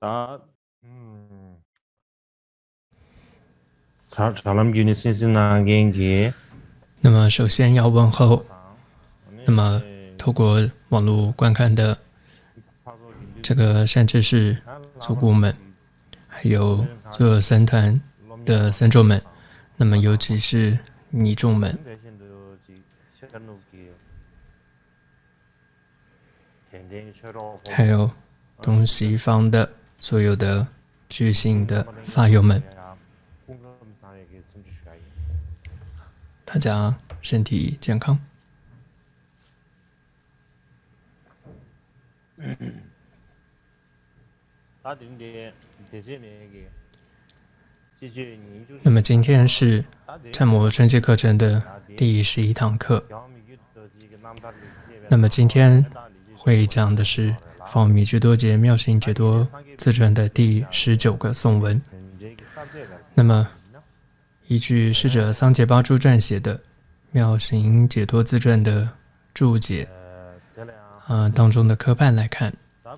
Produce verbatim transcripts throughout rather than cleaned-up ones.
다 음. 잘 잘람 유니센스나 겐기 那么首先要问候，那么透过网络观看的这个善知识祖姑们，还有所有僧团的僧众们，那么尤其是尼众们，还有东西方的所有的巨星的法友们，大家身体健康。那么今天是禅摩春季课程的第十一堂课。那么今天会讲的是法米居多杰妙行解脱自传的第十九个颂文。那么依据师者桑杰巴珠撰写的《妙行解脱自传》的注解，呃当中的科判来看，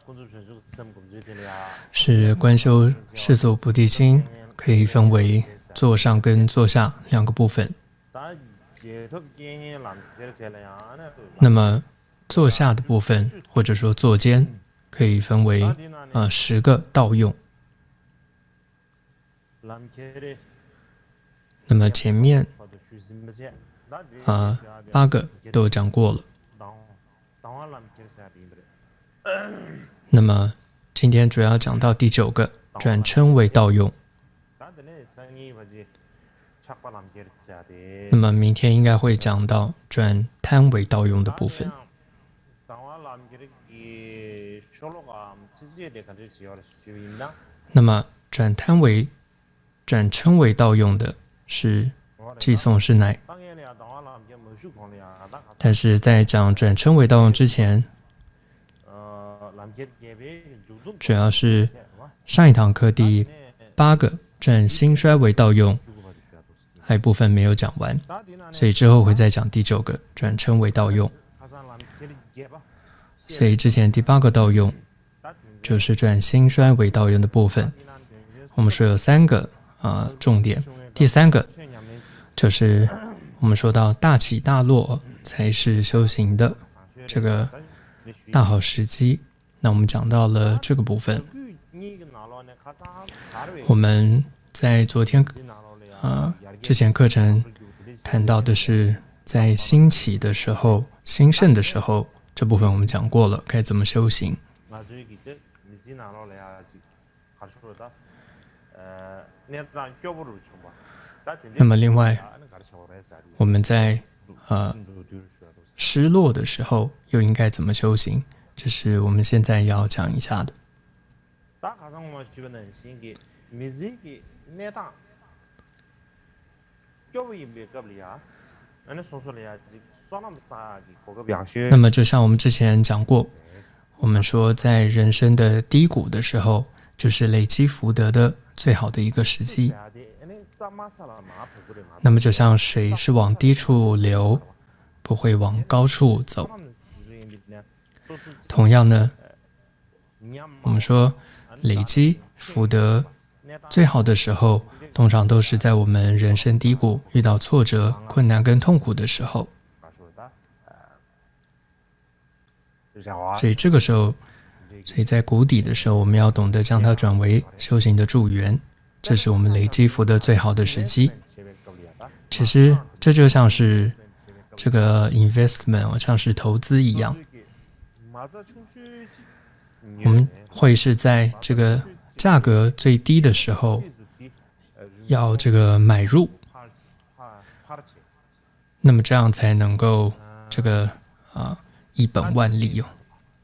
是观修世俗菩提心可以分为座上跟座下两个部分。那么座下的部分，或者说座间，可以分为呃十个道用。那么前面啊、呃、八个都讲过了。那么今天主要讲到第九个，转称为道用。那么明天应该会讲到转贪为道用的部分。那么转贪为转称为道用的是寄送师乃，但是在讲转称为道用之前，主要是上一堂课第八个转兴衰为道用，还有部分没有讲完，所以之后会再讲第九个转称为道用。所以之前第八个道用就是转兴衰为道用的部分。我们说有三个啊、呃、重点，第三个就是我们说到大起大落才是修行的这个大好时机。那我们讲到了这个部分，我们在昨天啊、呃、之前课程谈到的是在兴起的时候、兴盛的时候，这部分我们讲过了，该怎么修行。那么另外，我们在呃失落的时候又应该怎么修行？这是我们现在要讲一下的。那么就像我们之前讲过，我们说在人生的低谷的时候，就是累积福德的最好的一个时机。那么就像水是往低处流，不会往高处走。同样呢，我们说累积福德最好的时候，通常都是在我们人生低谷、遇到挫折、困难跟痛苦的时候。所以这个时候，所以在谷底的时候，我们要懂得将它转为修行的助缘，这是我们累积福德最好的时机。其实这就像是这个 investment， 像是投资一样，我们会是在这个价格最低的时候要这个买入，那么这样才能够这个啊一本万利哦。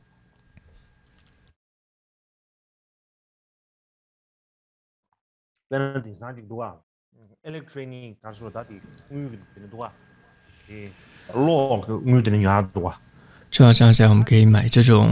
就要想想我们可以买这种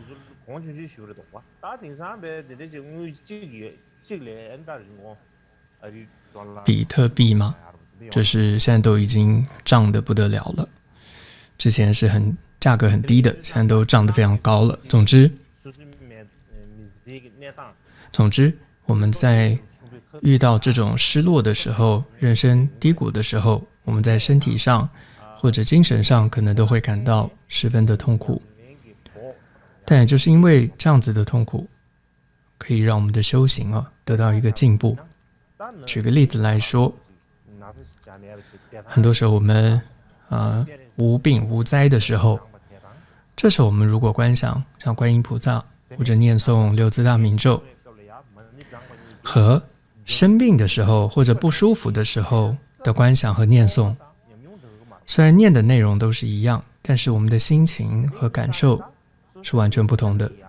比特币吗？就是现在都已经涨得不得了了，之前是很价格很低的，现在都涨得非常高了。总之总之，我们在遇到这种失落的时候，人生低谷的时候，我们在身体上或者精神上可能都会感到十分的痛苦。但也就是因为这样子的痛苦，可以让我们的修行啊得到一个进步。举个例子来说，很多时候我们呃无病无灾的时候，这时候我们如果观想像观音菩萨或者念诵六字大明咒，和生病的时候或者不舒服的时候的观想和念诵，虽然念的内容都是一样，但是我们的心情和感受是完全不同的。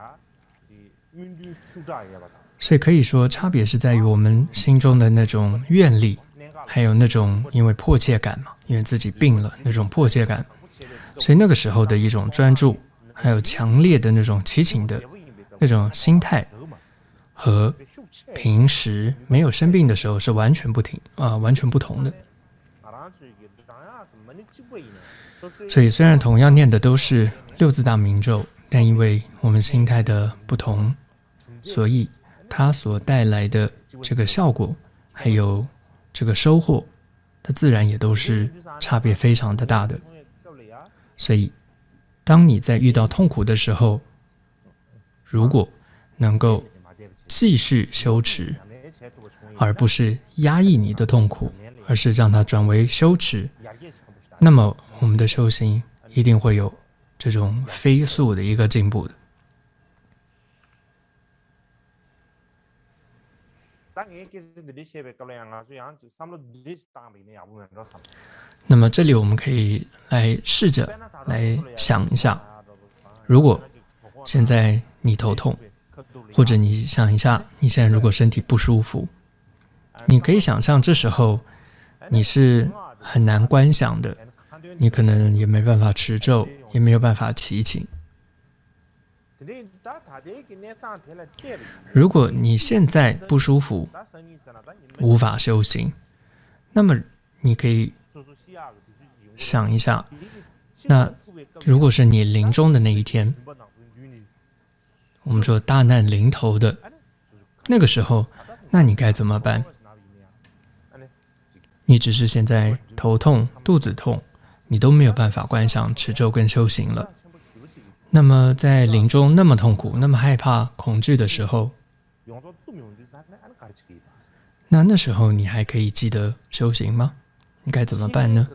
所以可以说差别是在于我们心中的那种愿力，还有那种因为迫切感嘛，因为自己病了那种迫切感，所以那个时候的一种专注，还有强烈的那种祈请的那种心态，和平时没有生病的时候是完全不停啊、呃，完全不同的。所以虽然同样念的都是六字大明咒，但因为我们心态的不同，所以它所带来的这个效果，还有这个收获，它自然也都是差别非常的大的。所以，当你在遇到痛苦的时候，如果能够继续修持，而不是压抑你的痛苦，而是让它转为修持，那么我们的修行一定会有这种飞速的一个进步的。那么这里我们可以来试着来想一下，如果现在你头痛，或者你想一下你现在如果身体不舒服，你可以想象这时候你是很难观想的，你可能也没办法持咒，也没有办法祈请。如果你现在不舒服，无法修行，那么你可以想一下，那如果是你临终的那一天，我们说大难临头的那个时候，那你该怎么办？你只是现在头痛、肚子痛，你都没有办法观想持咒跟修行了。那么在临终那么痛苦、那么害怕、恐惧的时候，那那时候你还可以记得修行吗？你该怎么办呢？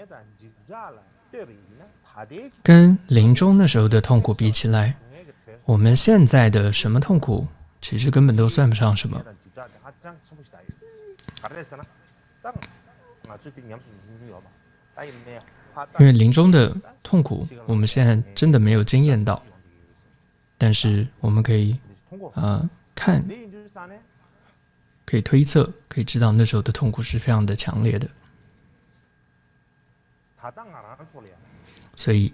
跟临终那时候的痛苦比起来，我们现在的什么痛苦，其实根本都算不上什么。因为临终的痛苦，我们现在真的没有经验到，但是我们可以呃看，可以推测，可以知道那时候的痛苦是非常的强烈的。所以，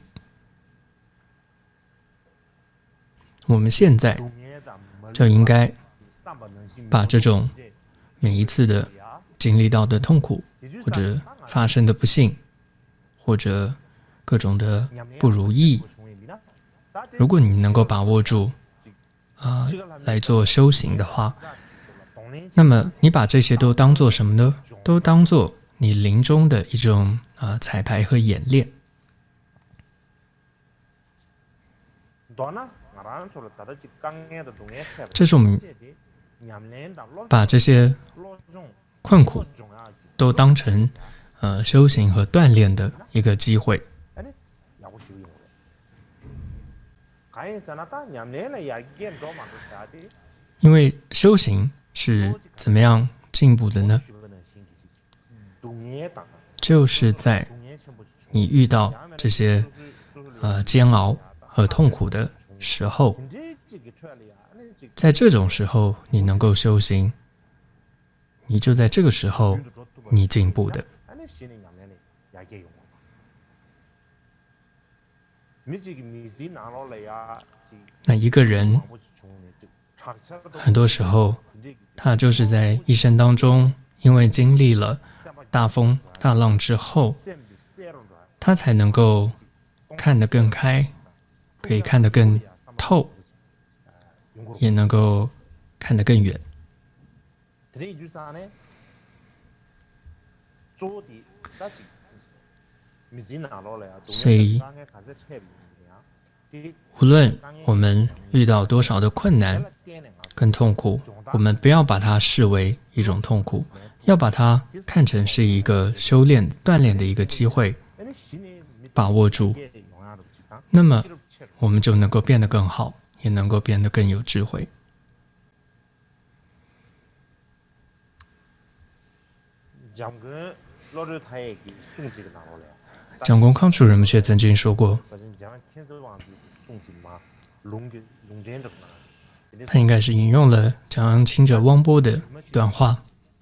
我们现在就应该把这种每一次的经历到的痛苦，或者发生的不幸，或者各种的不如意，如果你能够把握住啊、呃、来做修行的话，那么你把这些都当做什么呢？都当做你临终的一种啊、呃、彩排和演练。这是我们把这些困苦都当成呃修行和锻炼的一个机会。因为修行是怎么样进步的呢？就是在你遇到这些呃煎熬和痛苦的时候，在这种时候你能够修行，你就在这个时候你进步的。那一个人很多时候他就是在一生当中，因为经历了大风大浪之后，他才能够看得更开，可以看得更透，也能够看得更远。所以，无论我们遇到多少的困难跟痛苦，我们不要把它视为一种痛苦，要把它看成是一个修炼、锻炼的一个机会，把握住，那么我们就能够变得更好，也能够变得更有智慧。蒋公康主人们却曾经说过，他应该是引用了蒋阳清者汪波的一段话。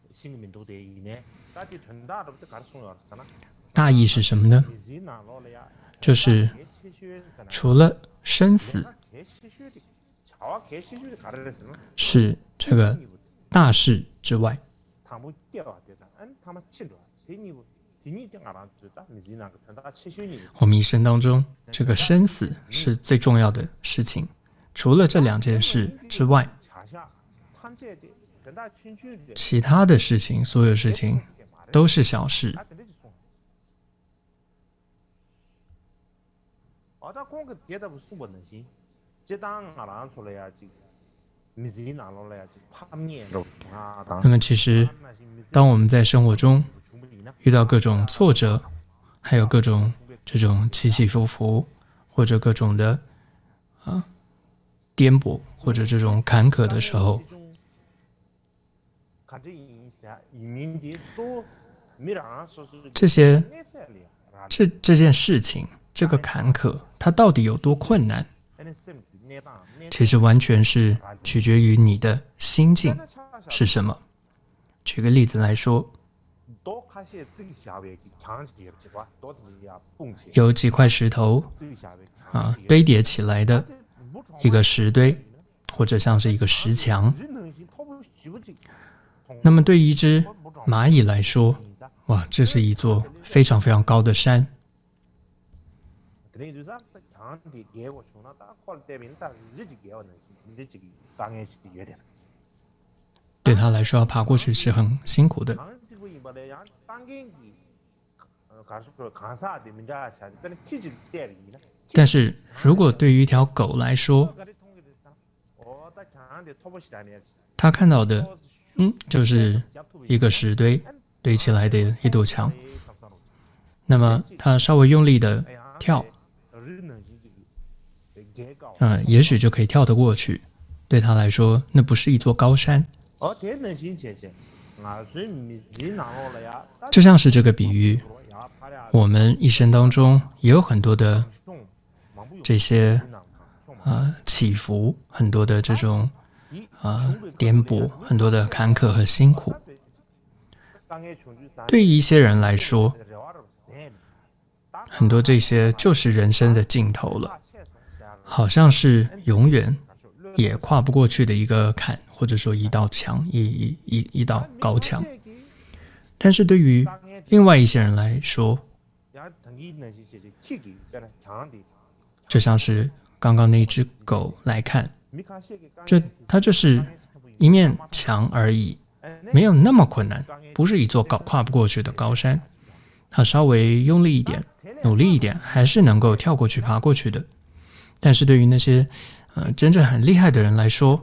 大意是什么呢？就是除了生死是这个大事之外，我们一生当中，这个生死是最重要的事情。除了这两件事之外，其他的事情，所有事情都是小事。那么其实当我们在生活中遇到各种挫折，还有各种这种起起伏伏，或者各种的啊颠簸，或者这种坎坷的时候，这些这这件事情，这个坎坷，它到底有多困难？其实完全是取决于你的心境是什么。举个例子来说，有几块石头啊堆叠起来的一个石堆，或者像是一个石墙。那么对于一只蚂蚁来说，哇，这是一座非常非常高的山。对他来说，要爬过去是很辛苦的。但是如果对于一条狗来说，它看到的，嗯，就是一个石堆堆起来的一堵墙。那么它稍微用力的跳，嗯，也许就可以跳得过去。对他来说，那不是一座高山。就像是这个比喻，我们一生当中也有很多的这些呃起伏，很多的这种呃颠簸，很多的坎坷和辛苦。对于一些人来说，很多这些就是人生的尽头了，好像是永远也跨不过去的一个坎，或者说一道墙，一一一一道高墙。但是对于另外一些人来说，就像是刚刚那只狗来看，这它就是一面墙而已，没有那么困难，不是一座高跨不过去的高山。它稍微用力一点，努力一点，还是能够跳过去、爬过去的。但是对于那些呃真正很厉害的人来说，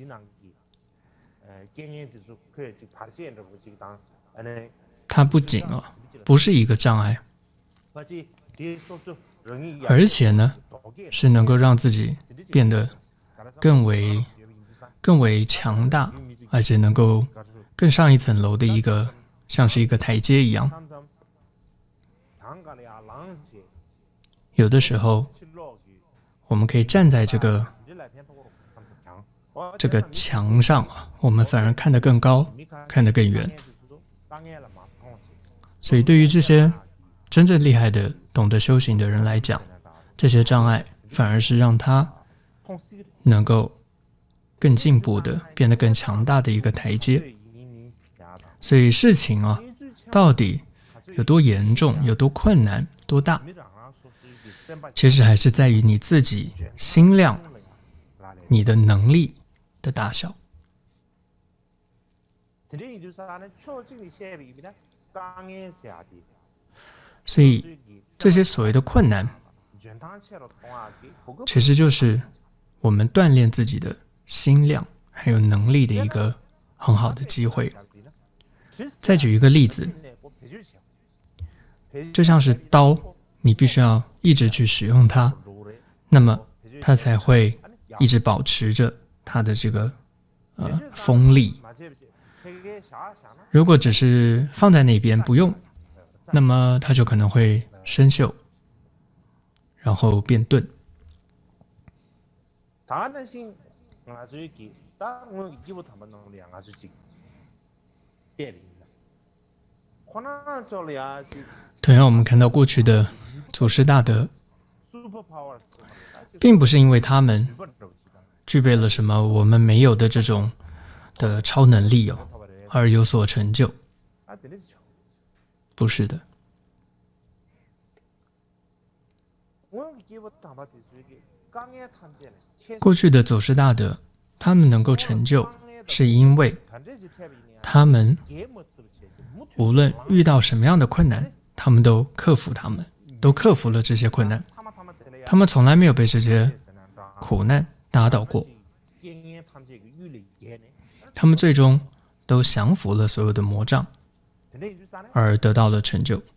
它不仅啊不是一个障碍，而且呢是能够让自己变得更为更为强大，而且能够更上一层楼的一个，像是一个台阶一样。有的时候，我们可以站在这个这个墙上啊，我们反而看得更高，看得更远。所以，对于这些真正厉害的、懂得修行的人来讲，这些障碍反而是让他能够更进步的、变得更强大的一个台阶。所以，事情啊，到底有多严重、有多困难、多大？其实还是在于你自己心量、你的能力的大小。 所以这些所谓的困难，其实就是我们锻炼自己的心量还有能力的一个很好的机会。再举一个例子，就像是刀，你必须要一直去使用它，那么它才会一直保持着它的这个呃锋利。如果只是放在那边不用，那么它就可能会生锈，然后变钝。同样，我们看到过去的祖师大德，并不是因为他们具备了什么我们没有的这种的超能力哦，而有所成就，不是的。过去的祖师大德，他们能够成就，是因为他们无论遇到什么样的困难，他们都克服他们，都克服了这些困难。他们从来没有被这些苦难打倒过，他们最终都降服了所有的魔障，而得到了成就。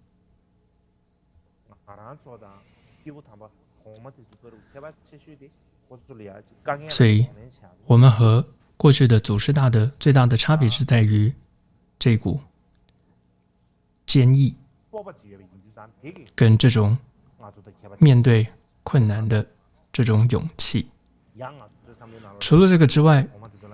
所以我们和过去的祖师大德最大的差别是在于这股坚毅跟这种面对困难的这种勇气。除了这个之外，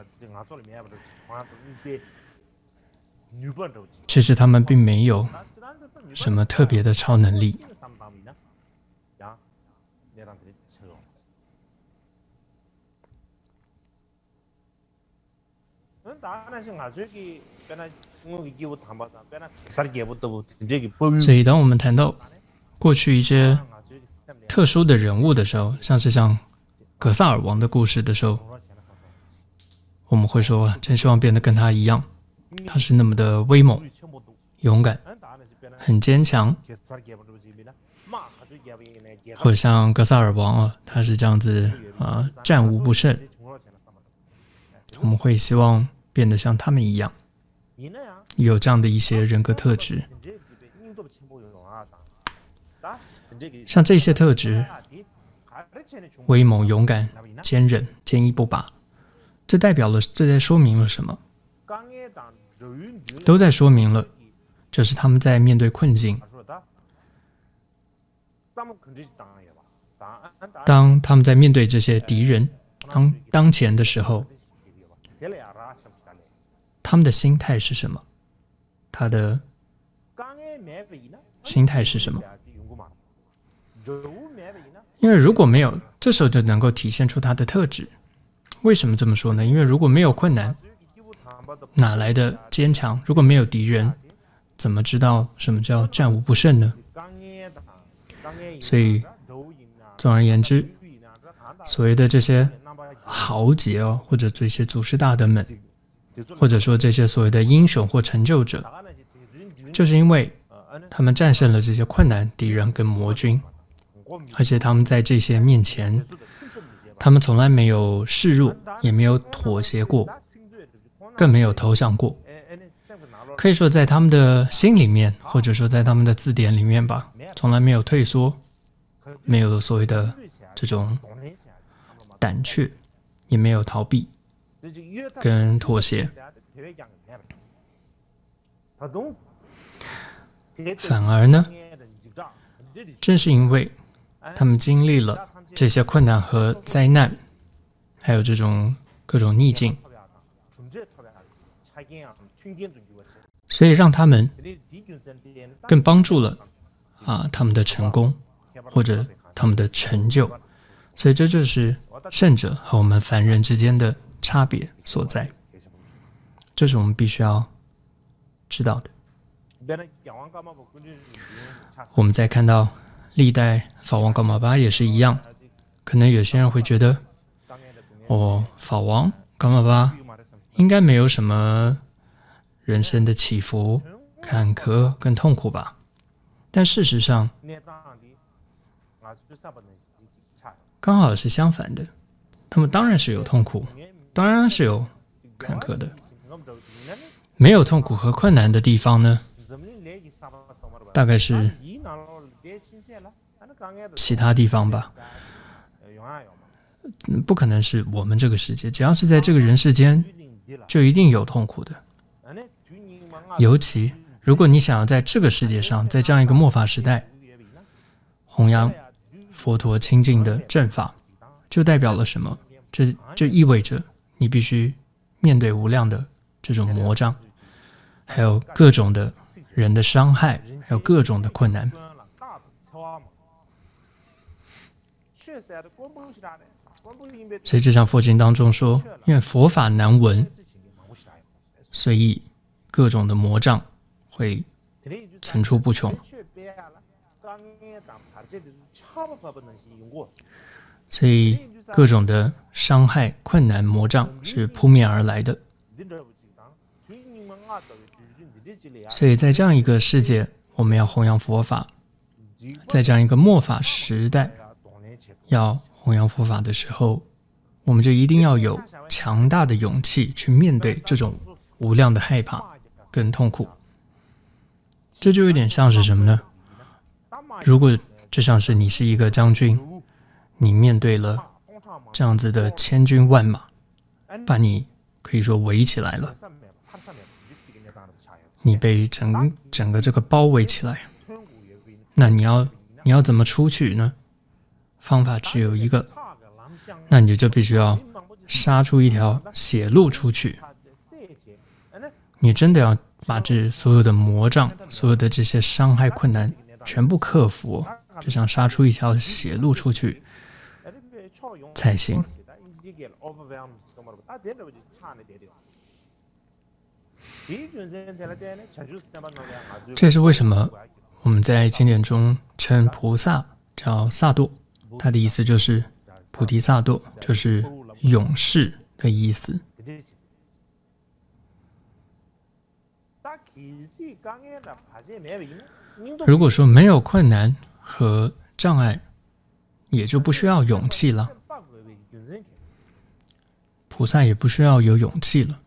其实他们并没有什么特别的超能力。所以当我们谈到过去一些特殊的人物的时候，像是像格萨尔王的故事的时候，我们会说真希望变得跟他一样，他是那么的威猛勇敢很坚强，或者像格萨尔王啊，他是这样子啊，战无不胜，我们会希望变得像他们一样，有这样的一些人格特质。像这些特质，威猛、勇敢、坚韧、坚毅不拔，这代表了，这在说明了什么？都在说明了，就是他们在面对困境，当他们在面对这些敌人当当前的时候，他们的心态是什么？他的心态是什么？因为如果没有，这时候就能够体现出他的特质。为什么这么说呢？因为如果没有困难，哪来的坚强？如果没有敌人，怎么知道什么叫战无不胜呢？所以，总而言之，所谓的这些豪杰哦，或者这些祖师大德们，或者说这些所谓的英雄或成就者，就是因为他们战胜了这些困难、敌人跟魔军，而且他们在这些面前，他们从来没有示弱，也没有妥协过，更没有投降过。可以说在他们的心里面，或者说在他们的字典里面吧，从来没有退缩，没有所谓的这种胆怯，也没有逃避跟妥协。反而呢，正是因为他们经历了这些困难和灾难，还有这种各种逆境，所以让他们更帮助了啊他们的成功或者他们的成就。所以这就是圣者和我们凡人之间的差别所在，这是我们必须要知道的。我们再看到历代法王噶玛巴也是一样，可能有些人会觉得，哦，法王噶玛巴应该没有什么人生的起伏、坎坷跟痛苦吧。但事实上，刚好是相反的，他们当然是有痛苦，当然是有坎坷的。没有痛苦和困难的地方呢，大概是其他地方吧。不可能是我们这个世界，只要是在这个人世间，就一定有痛苦的。尤其如果你想要在这个世界上，在这样一个末法时代，弘扬佛陀清净的正法，就代表了什么？这就意味着你必须面对无量的这种魔障，还有各种的人的伤害，还有各种的困难。所以这场佛经当中说，因为佛法难闻，所以各种的魔障会层出不穷。所以各种的伤害、困难、魔障是扑面而来的。所以在这样一个世界，我们要弘扬佛法，在这样一个末法时代要弘扬佛法的时候，我们就一定要有强大的勇气去面对这种无量的害怕跟痛苦。这就有点像是什么呢？如果就像是你是一个将军，你面对了这样子的千军万马，把你可以说围起来了，你被整整个这个包围起来，那你要你要怎么出去呢？方法只有一个，那你就必须要杀出一条血路出去。你真的要把这所有的魔障、所有的这些伤害、困难全部克服，就像杀出一条血路出去才行。这是为什么我们在经典中称菩萨叫萨埵，它的意思就是菩提萨埵，就是勇士的意思。如果说没有困难和障碍，也就不需要勇气了，菩萨也不需要有勇气了。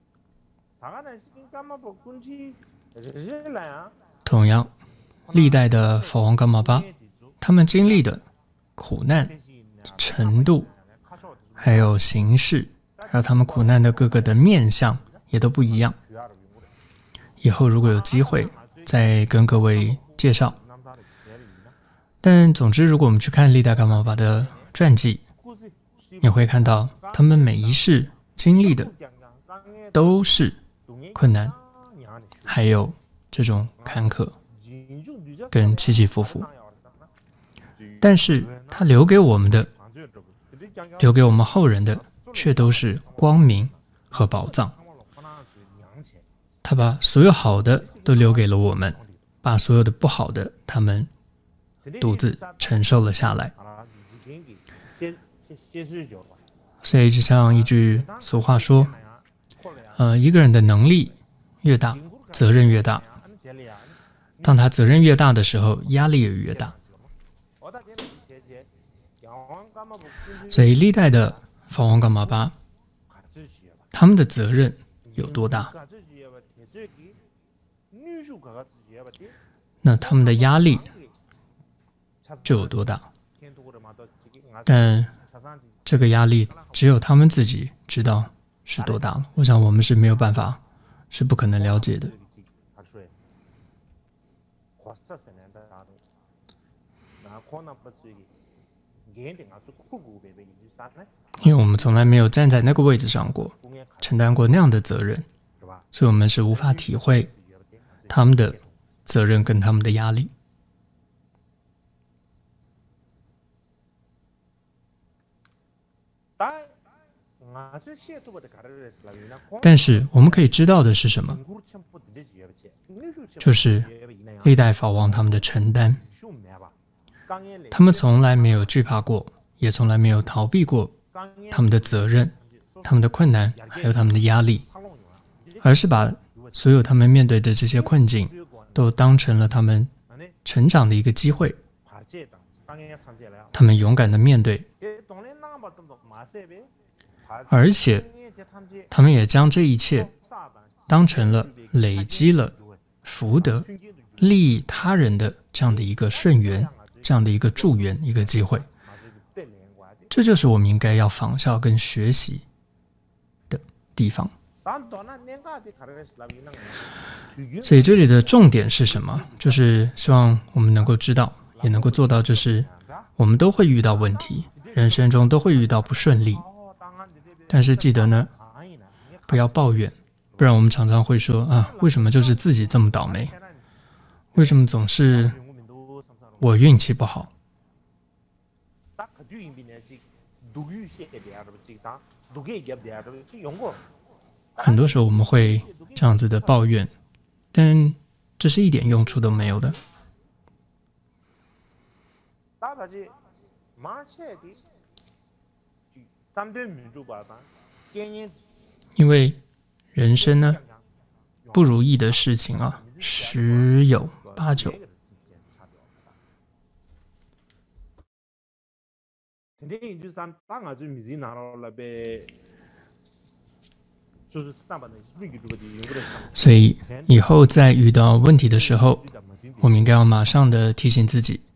同样，历代的法王噶玛巴，他们经历的苦难程度，还有形式，还有他们苦难的各个的面向也都不一样。以后如果有机会再跟各位介绍。但总之，如果我们去看历代噶玛巴的传记，你会看到他们每一世经历的都是困难，还有这种坎坷跟起起伏伏。但是他留给我们的，留给我们后人的，却都是光明和宝藏。他把所有好的都留给了我们，把所有的不好的他们独自承受了下来。所以就像一句俗话说，呃，一个人的能力越大，责任越大。当他责任越大的时候，压力也越大。所以历代的法王噶玛巴，他们的责任有多大？那他们的压力就有多大？但这个压力只有他们自己知道是多大了。我想我们是没有办法，是不可能了解的。因为我们从来没有站在那个位置上过，承担过那样的责任，所以我们是无法体会他们的责任跟他们的压力。但是我们可以知道的是什么？就是历代法王他们的承担，他们从来没有惧怕过，也从来没有逃避过他们的责任、他们的困难，还有他们的压力，而是把所有他们面对的这些困境，都当成了他们成长的一个机会。他们勇敢的面对，而且他们也将这一切当成了累积了福德、利益他人的这样的一个顺缘，这样的一个助缘，一个机会。这就是我们应该要仿效跟学习的地方。所以这里的重点是什么？就是希望我们能够知道，也能够做到，就是我们都会遇到问题，人生中都会遇到不顺利，但是记得呢，不要抱怨，不然我们常常会说啊，为什么就是自己这么倒霉？为什么总是我运气不好？很多时候我们会这样子的抱怨，但这是一点用处都没有的。因为人生呢，不如意的事情啊，十有八九。所以以后在遇到问题的时候，我们应该要马上的提醒自己，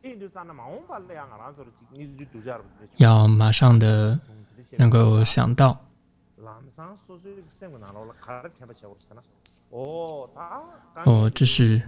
要马上的能够想到，哦，这是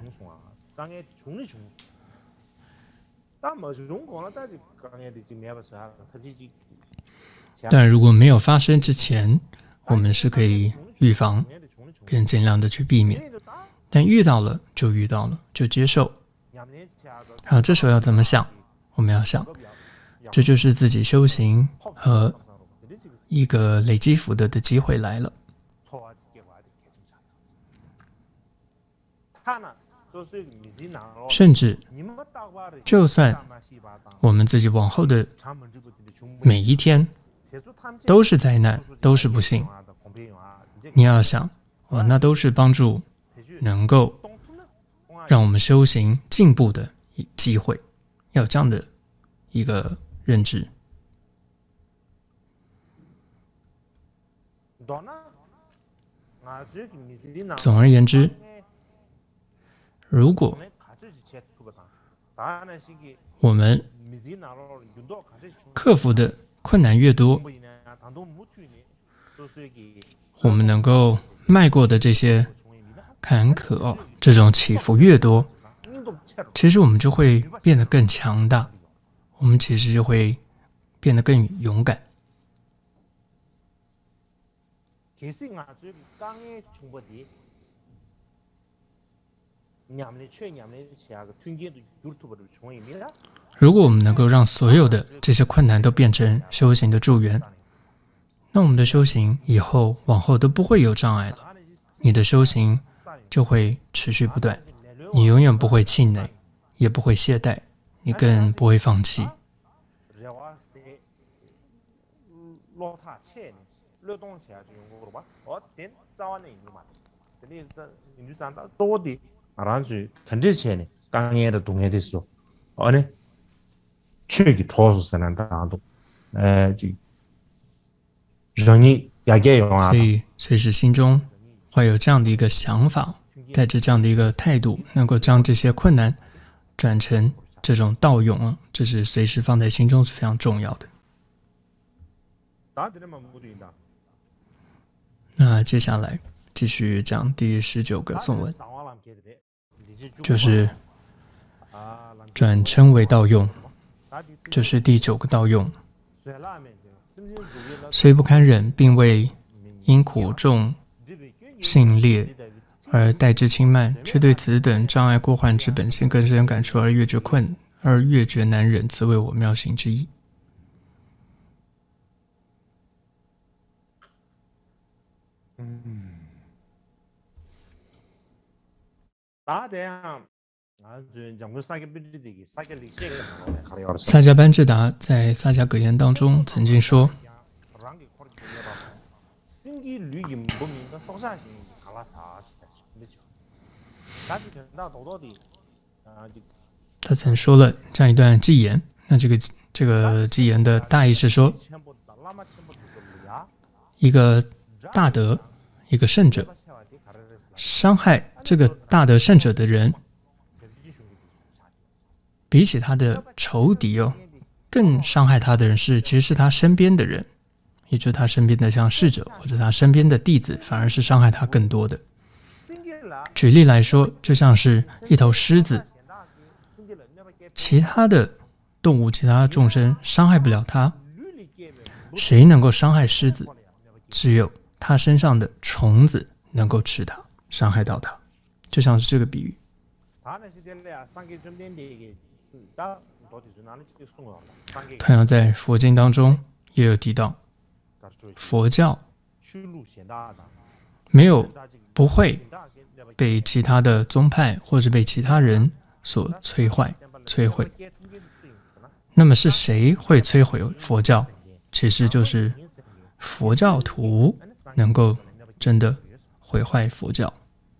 但如果没有发生之前，我们是可以预防，更尽量的去避免。但遇到了就遇到了，就接受。好，这时候要怎么想？我们要想，这就是自己修行和一个累积福德的机会来了。甚至，就算我们自己往后的每一天都是灾难，都是不幸，你要想，哇，那都是帮助能够让我们修行进步的机会，要有这样的一个认知。总而言之，如果我们克服的困难越多，我们能够迈过的这些坎坷、哦、这种起伏越多，其实我们就会变得更强大，我们其实就会变得更勇敢。如果我们能够让所有的这些困难都变成修行的助缘，那我们的修行以后往后都不会有障碍了，你的修行就会持续不断，你永远不会气馁，也不会懈怠，你更不会放弃。所以随时心中会有这样的一个想法，带着这样的一个态度，能够将这些困难转成这种道用啊，这是随时放在心中是非常重要的。那接下来继续讲第十九个颂文，就是转称为道用，这是第九个道用。虽不堪忍，并未因苦重性劣而待之轻慢，却对此等障碍过患之本性更深感触，而越觉困，而越觉难忍，此为我妙行之意。萨迦班智达在萨迦格言当中曾经说， 他曾说了这样一段偈言，那这个这个偈言的大意是说，一个大德，一个圣者，伤害这个大德圣者的人，比起他的仇敌哦，更伤害他的人是其实是他身边的人，也就是他身边的像侍者或者他身边的弟子，反而是伤害他更多的。举例来说，就像是一头狮子，其他的动物、其他的众生伤害不了它，谁能够伤害狮子？只有它身上的虫子能够吃它，伤害到它，就像是这个比喻。同样在佛经当中也有提到，佛教没有不会被其他的宗派或者被其他人所摧坏、摧毁。那么是谁会摧毁佛教？其实就是佛教徒能够真的毁坏佛教。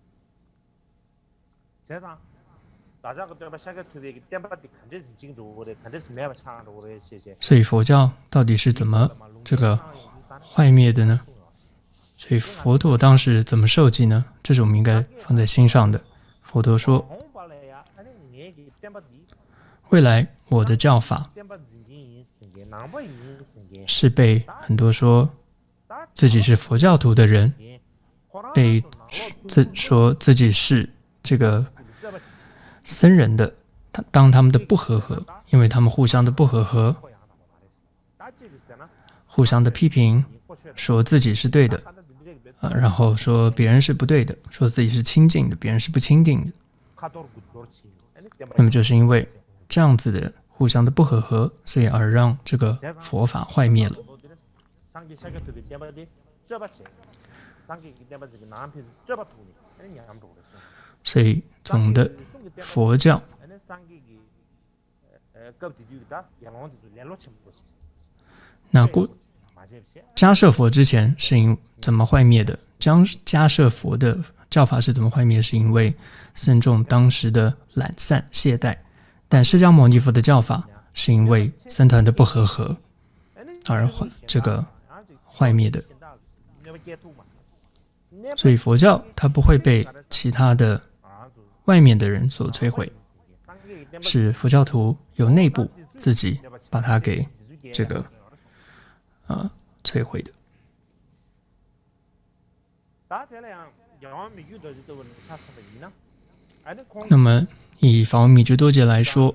所以佛教到底是怎么这个坏灭的呢？所以佛陀当时怎么受记呢？这是我们应该放在心上的。佛陀说，未来我的教法是被很多说自己是佛教徒的人，被自说自己是这个僧人的，当他们的不和合，因为他们互相的不和合，互相的批评，说自己是对的，啊，然后说别人是不对的，说自己是清净的，别人是不清净的。那么就是因为这样子的互相的不和合，所以而让这个佛法坏灭了。所以总的佛教那过迦摄佛之前是因怎么坏灭的？迦迦摄佛的教法是怎么坏灭？是因为僧众当时的懒散懈怠，但释迦牟尼佛的教法是因为僧团的不和合而这个坏灭的。所以佛教它不会被其他的外面的人所摧毁，是佛教徒由内部自己把它给这个呃摧毁的。那么以法王米觉多杰来说，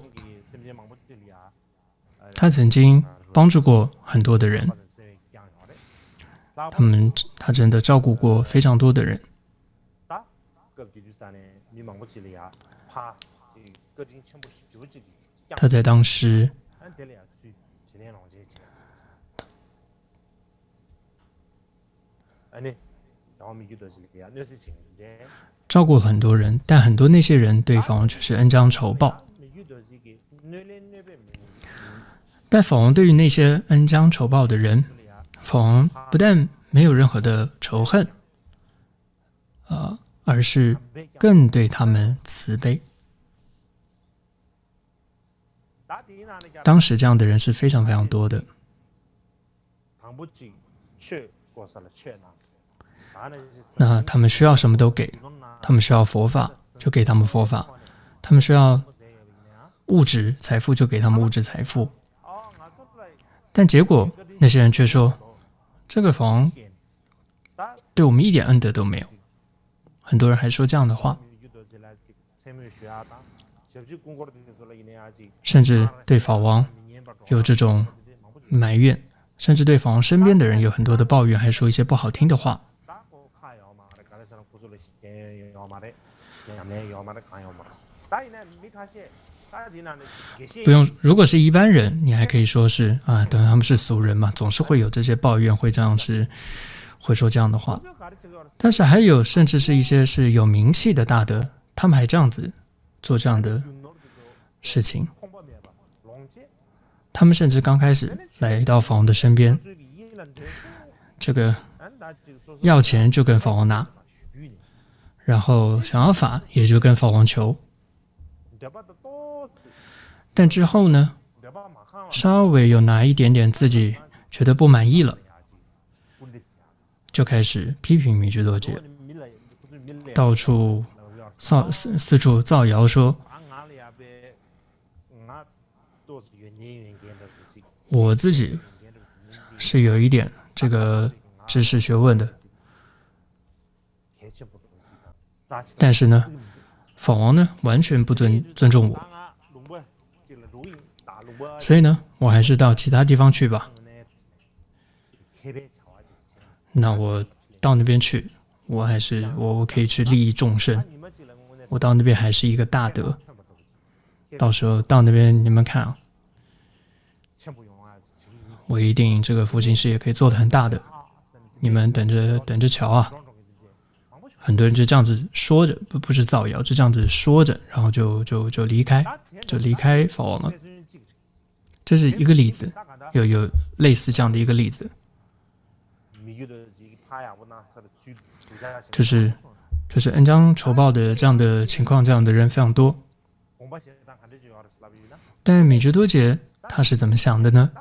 他曾经帮助过很多的人，他们他真的照顾过非常多的人。他在当时照顾了很多人，但很多那些人对法王却是恩将仇报。但法王对于那些恩将仇报的人，法王不但没有任何的仇恨，呃，而是更对他们慈悲。当时这样的人是非常非常多的。那他们需要什么都给，他们需要佛法就给他们佛法，他们需要物质财富就给他们物质财富。但结果那些人却说，这个法王对我们一点恩德都没有。很多人还说这样的话，甚至对法王有这种埋怨，甚至对法王身边的人有很多的抱怨，还说一些不好听的话。不用，如果是一般人，你还可以说是啊，等他们是俗人嘛，总是会有这些抱怨，会这样是会说这样的话。但是还有，甚至是一些是有名气的大德，他们还这样子做这样的事情。他们甚至刚开始来到法王的身边，这个要钱就跟法王拿， 然后想要法也就跟法王求，但之后呢，稍微有哪一点点自己觉得不满意了，就开始批评米居多杰，到处造四四处造谣说，我自己是有一点这个知识学问的，但是呢，法王呢完全不尊尊重我，所以呢，我还是到其他地方去吧。那我到那边去，我还是我我可以去利益众生，我到那边还是一个大德。到时候到那边你们看啊，我一定这个复兴事业可以做得很大的，你们等着等着瞧啊！很多人就这样子说着，不不是造谣，就这样子说着，然后就就就离开，就离开法王了。这是一个例子，有有类似这样的一个例子，就是就是恩将仇报的这样的情况，这样的人非常多。但米觉多杰他是怎么想的呢？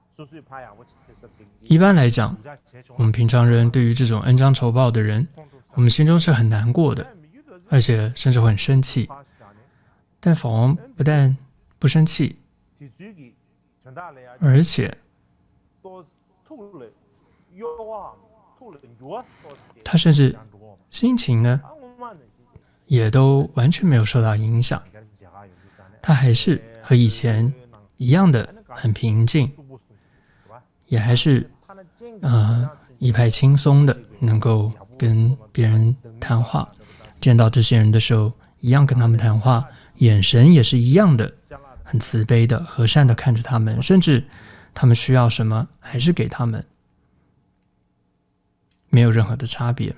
一般来讲，我们平常人对于这种恩将仇报的人，我们心中是很难过的，而且甚至会很生气。但法王不但不生气，而且他甚至心情呢，也都完全没有受到影响，他还是和以前一样的很平静，也还是呃一派轻松的，能够跟别人谈话，见到这些人的时候一样跟他们谈话，眼神也是一样的，很慈悲的、和善的看着他们，甚至他们需要什么还是给他们，没有任何的差别。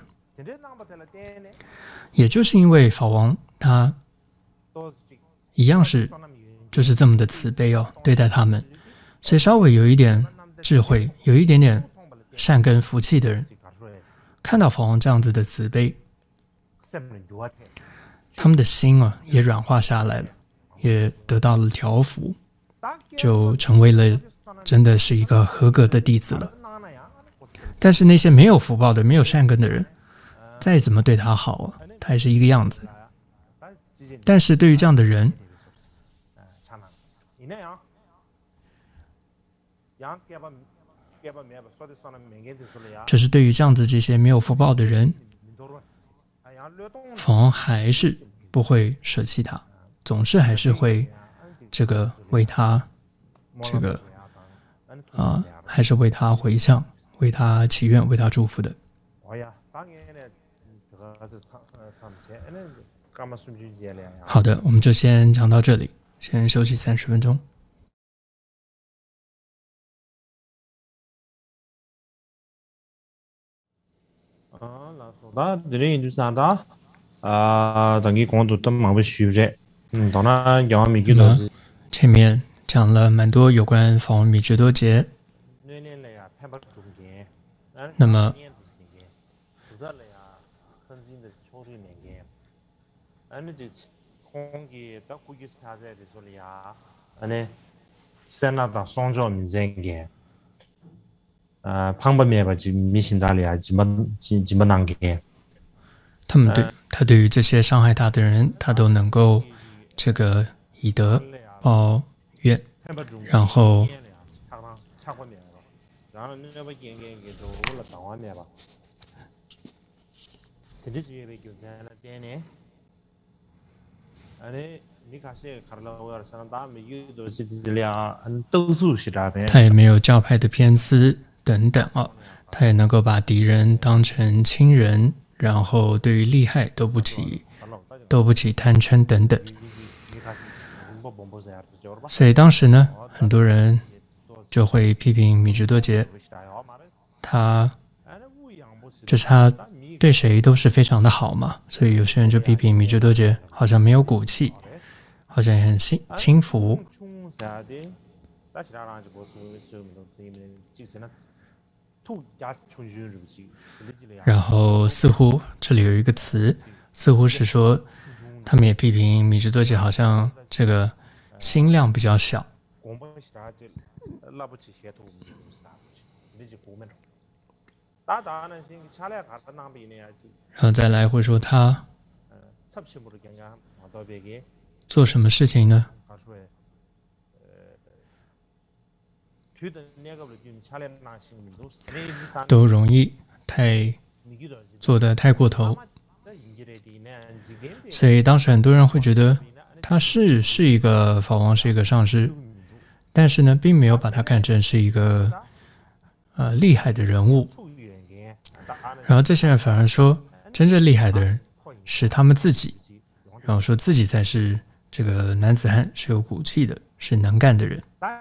也就是因为法王他一样是就是这么的慈悲哦，对待他们，所以稍微有一点智慧，有一点点善根福气的人，看到法王这样子的慈悲，他们的心啊也软化下来了，也得到了调伏，就成为了真的是一个合格的弟子了。但是那些没有福报的、没有善根的人，再怎么对他好啊，他也是一个样子。但是对于这样的人，就是对于这样子这些没有福报的人，法王还是不会舍弃他，总是还是会这个为他这个啊、呃，还是为他回向，为他祈愿，为他祝福的。好的，我们就先讲到这里，先休息三十分钟。 那这里就是啥啊？等于光读的蛮不熟悉，嗯，当然要米觉多杰。 前面讲了蛮多有关法王米觉多杰，那么呃，旁边面吧，就迷信大家，基本基基本难给。 他们对他对于这些伤害他的人，他都能够这个以德报怨，然后他也没有教派的偏私等等啊，他也能够把敌人当成亲人，然后对于利害都不起都不起贪嗔等等。所以当时呢，很多人就会批评米觉多杰，他就是他对谁都是非常的好嘛，所以有些人就批评米觉多杰好像没有骨气，好像也很轻轻浮。然后似乎这里有一个词似乎是说，他们也批评米支多杰好像这个心量比较小。然后再来会说他做什么事情呢？都容易太做得太过头，所以当时很多人会觉得他是是一个法王，是一个上师，但是呢，并没有把他看成是一个呃厉害的人物。然后这些人反而说，真正厉害的人是他们自己，然后说自己才是这个男子汉，是有骨气的，是能干的人。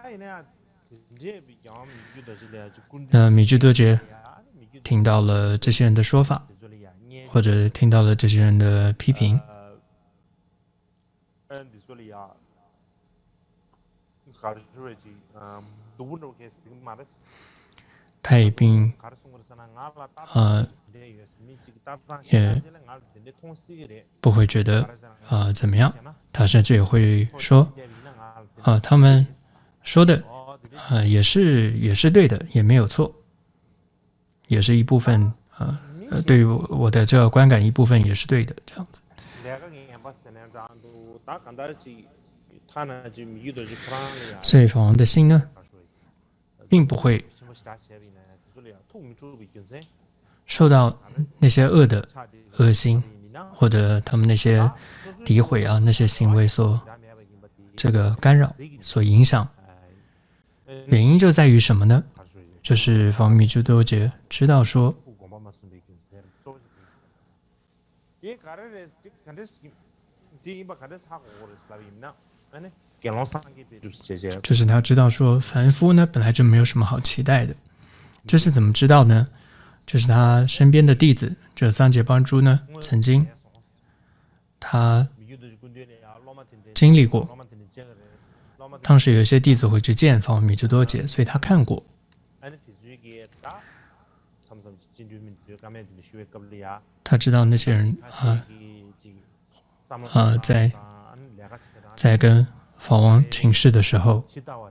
那米支多杰听到了这些人的说法，或者听到了这些人的批评，他也并呃也不会觉得呃怎么样，他甚至也会说啊、呃，他们说的呃也是也是对的，也没有错，也是一部分呃呃对于我的这个观感一部分也是对的，这样子。所以法王的心呢，并不会受到那些恶的恶心，或者他们那些诋毁啊那些行为所这个干扰、所影响。原因就在于什么呢？就是法王米支多杰知道说，就是他知道说，凡夫呢本来就没有什么好期待的。这是怎么知道呢？就是他身边的弟子，这桑杰邦珠呢，曾经他经历过，当时有一些弟子会去见法王米支多杰，所以他看过。他知道那些人啊啊在在跟法王请示的时候，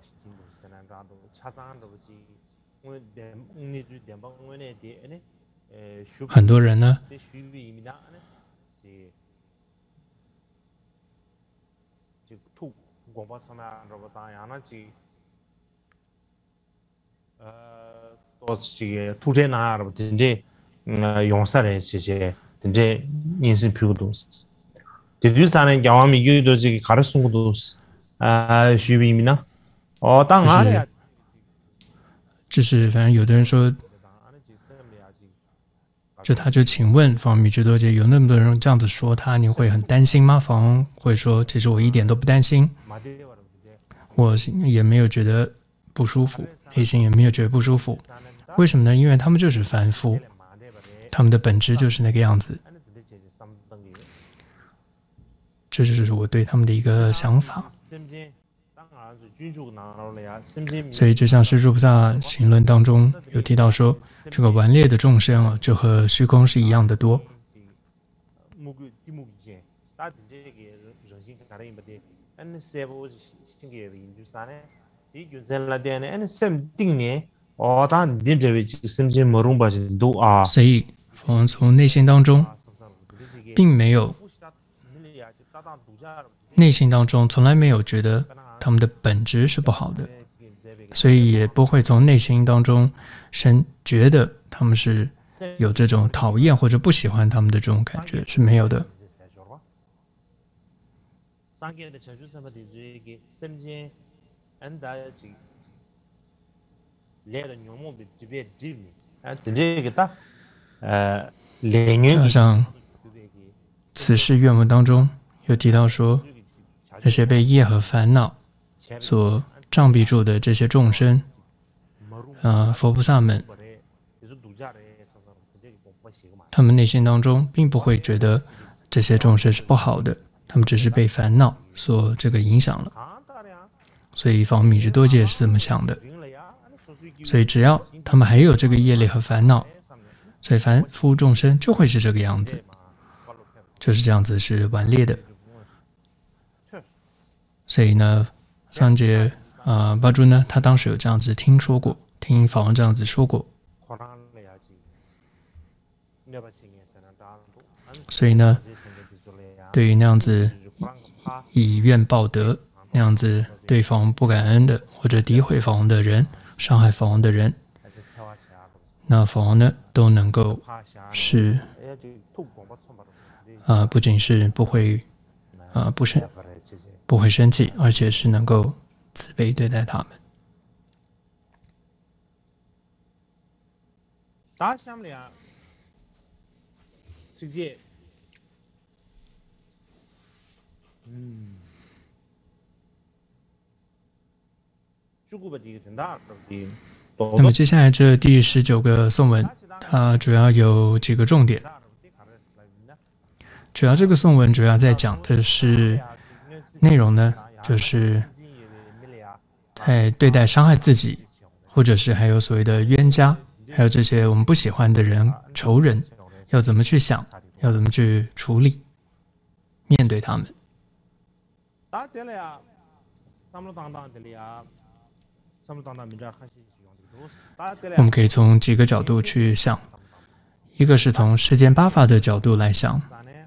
很多人呢就是反正有的人说，就他就请问法王米支多杰，有那么多人这样子说他，你会很担心吗？法王会说，其实我一点都不担心，我也没有觉得不舒服，内心也没有觉得不舒服。为什么呢？因为他们就是凡夫，他们的本质就是那个样子。这就是我对他们的一个想法。所以就像是《入菩萨行论》当中有提到说，这个顽劣的众生啊，就和虚空是一样的多。所以我们从内心当中并没有内心当中从来没有觉得他们的本质是不好的，所以也不会从内心当中生觉得他们是有这种讨厌或者不喜欢他们的这种感觉，是没有的。就好像此世愿文当中有提到说，这些被业和烦恼所障蔽住的这些众生，呃，佛菩萨们，他们内心当中并不会觉得这些众生是不好的，他们只是被烦恼所这个影响了。所以法王米支多杰是这么想的。所以只要他们还有这个业力和烦恼，所以凡夫众生就会是这个样子。 就是这样子是顽劣的。所以呢，桑杰啊巴珠呢，他当时有这样子听说过，听法王这样子说过。所以呢，对于那样子以怨报德、那样子对法王不感恩的，或者诋毁法王的人、伤害法王的人，那法王呢都能够是啊、呃，不仅是不会啊、呃、不生不会生气，而且是能够慈悲对待他们。 大项目呀，直接，嗯， 那么接下来这第十九个颂文，它主要有几个重点。主要这个颂文主要在讲的是内容呢，就是在对待伤害自己，或者是还有所谓的冤家，还有这些我们不喜欢的人、仇人，要怎么去想，要怎么去处理，面对他们。我们可以从几个角度去想，一个是从世间八法的角度来想。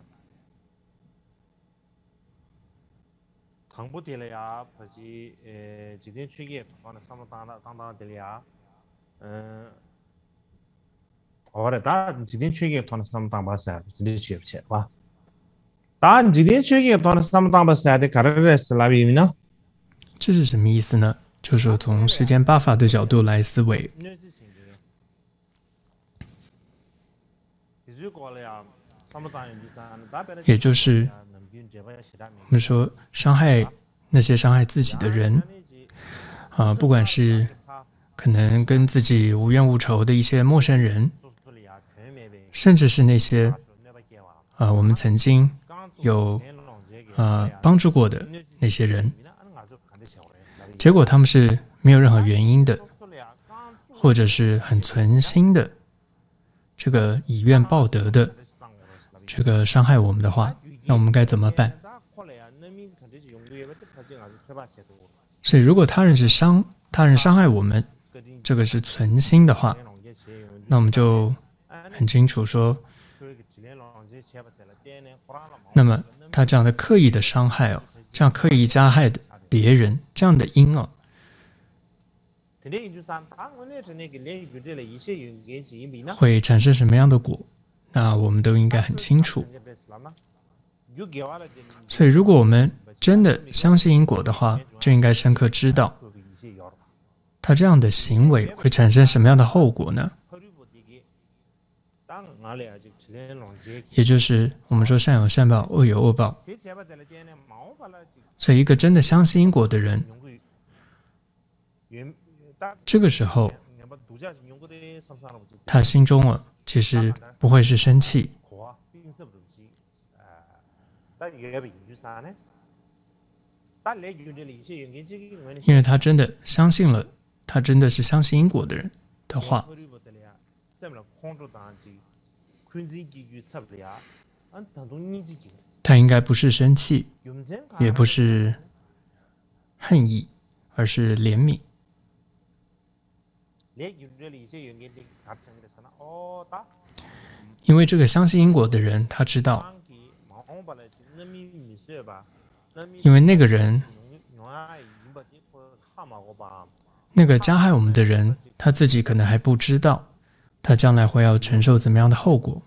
嗯，我的答案今天去给团的什么当把赛，今天去不去吧？答案今天去给团的什么当把赛的，看的这是哪边呢？ 这是什么意思呢？就是从世间八法的角度来思维。也就是我们说伤害那些伤害自己的人啊、呃，不管是可能跟自己无冤无仇的一些陌生人，甚至是那些啊、呃、我们曾经有啊、呃、帮助过的那些人，结果他们是没有任何原因的，或者是很存心的，这个以怨报德的。这个伤害我们的话，那我们该怎么办？所以，如果他人是伤他人伤害我们，这个是存心的话，那我们就很清楚说，那么他这样的刻意的伤害哦，这样刻意加害的别人，这样的因哦，会产生什么样的果？那我们都应该很清楚。所以，如果我们真的相信因果的话，就应该深刻知道，他这样的行为会产生什么样的后果呢？也就是我们说善有善报，恶有恶报。所以，一个真的相信因果的人，这个时候，他心中啊，其实不会是生气，因为他真的相信了，他真的是相信因果的人的话，他应该不是生气，也不是恨意，而是怜悯。因为这个相信因果的人，他知道，因为那个人，那个加害我们的人，他自己可能还不知道，他将来会要承受怎么样的后果。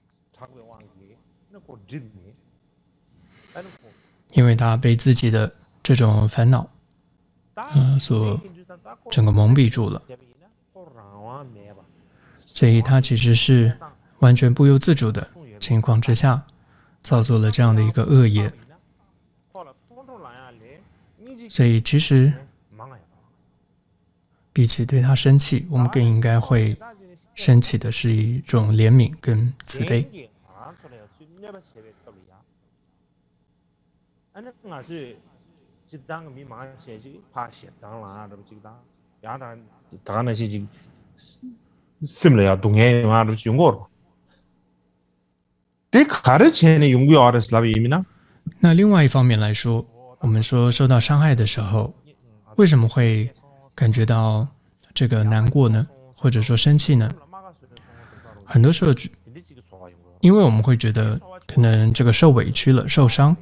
因为他被自己的这种烦恼，呃，所整个蒙蔽住了，所以他其实是完全不由自主的情况之下，造作了这样的一个恶业。所以其实比起对他生气，我们更应该会升起的是一种怜悯跟慈悲。 那另外一方面来说，我们说受到伤害的时候，为什么会感觉到这个难过呢？或者说生气呢？很多时候，因为我们会觉得可能这个受委屈了、受伤，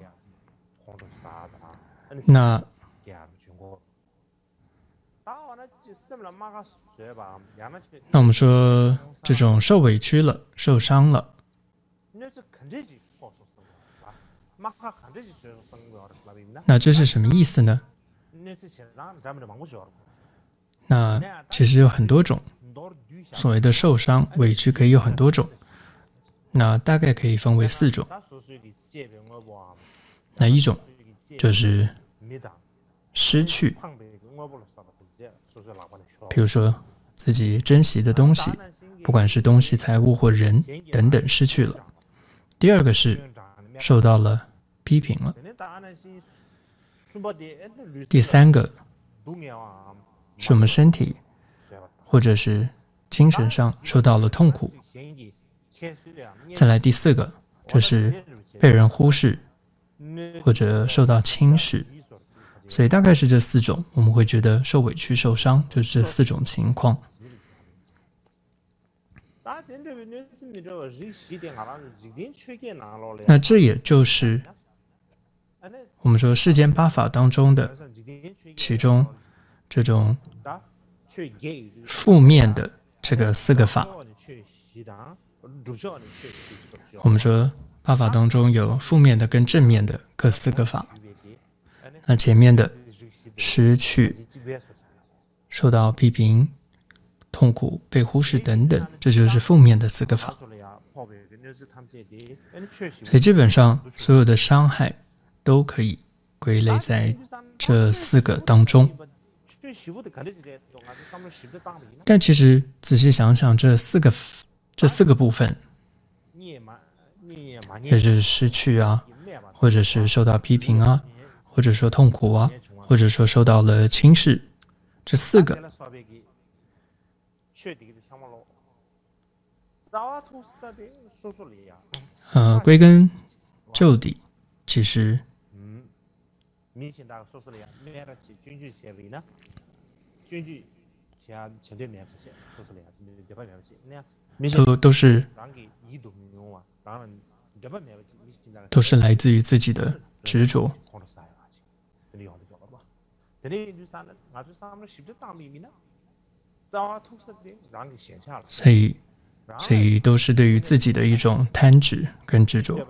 那那我们说这种受委屈了、受伤了，那这是什么意思呢？那其实有很多种，所谓的受伤、委屈可以有很多种，那大概可以分为四种。那一种就是失去，比如说自己珍惜的东西，不管是东西、财物或人等等失去了。第二个是受到了批评了。第三个是我们身体或者是精神上受到了痛苦。再来第四个就是被人忽视或者受到轻视。所以大概是这四种，我们会觉得受委屈、受伤，就是这四种情况。那这也就是我们说世间八法当中的其中这种负面的这个四个法。我们说八法当中有负面的跟正面的各四个法。那前面的失去、受到批评、痛苦、被忽视等等，这就是负面的四个法。所以基本上所有的伤害都可以归类在这四个当中。但其实仔细想想，这四个这四个部分，也就是失去啊，或者是受到批评啊，或者说痛苦啊，或者说受到了轻视，这四个呃，归根究底，其实都都是都是来自于自己的执着。所以，所以都是对于自己的一种贪执跟执着。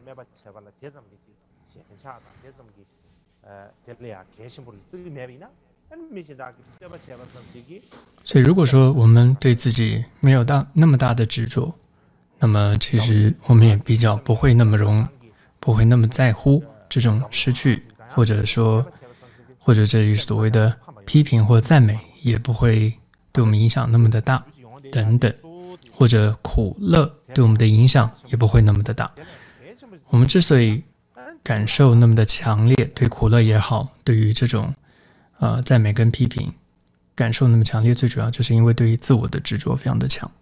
所以，如果说我们对自己没有大那么大的执着，那么其实我们也比较不会那么容，不会那么在乎这种失去，或者说，或者这里所谓的批评或赞美，也不会对我们影响那么的大，等等，或者苦乐对我们的影响也不会那么的大。我们之所以感受那么的强烈，对苦乐也好，对于这种呃赞美跟批评感受那么强烈，最主要就是因为对于自我的执着非常的强。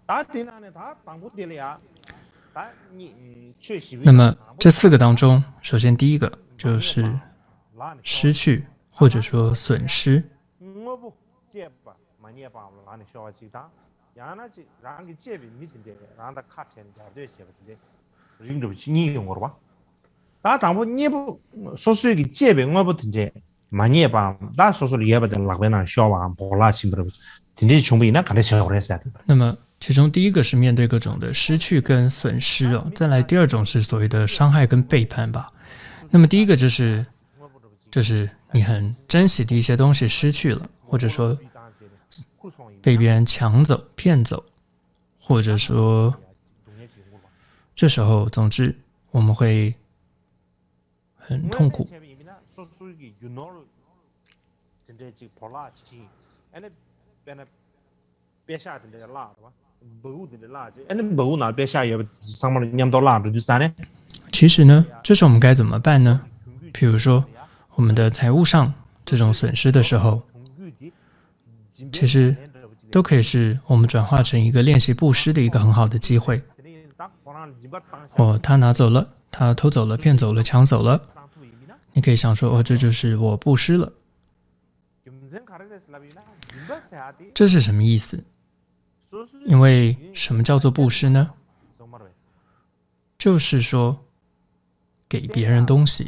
那么这四个当中，首先第一个就是失去或者说损失。那么其中第一个是面对各种的失去跟损失哦，再来第二种是所谓的伤害跟背叛吧。那么第一个就是就是你很珍惜的一些东西失去了，或者说被别人抢走、骗走，或者说这时候总之我们会很痛苦。其实呢，这时候我们该怎么办呢？比如说我们的财务上这种损失的时候，其实都可以是我们转化成一个练习布施的一个很好的机会。 哦，他拿走了，他偷走了，骗走了，抢走了，你可以想说，哦，这就是我布施了。这是什么意思？因为什么叫做布施呢？就是说给别人东西，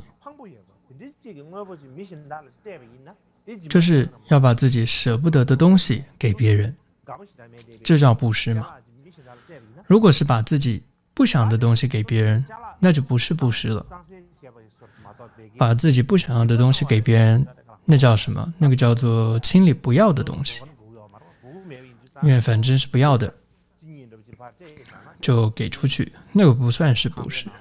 就是要把自己舍不得的东西给别人，这叫布施嘛。如果是把自己不想的东西给别人，那就不是布施了。把自己不想要的东西给别人，那叫什么？那个叫做清理不要的东西，因为反正是不要的，就给出去，那个不算是布施。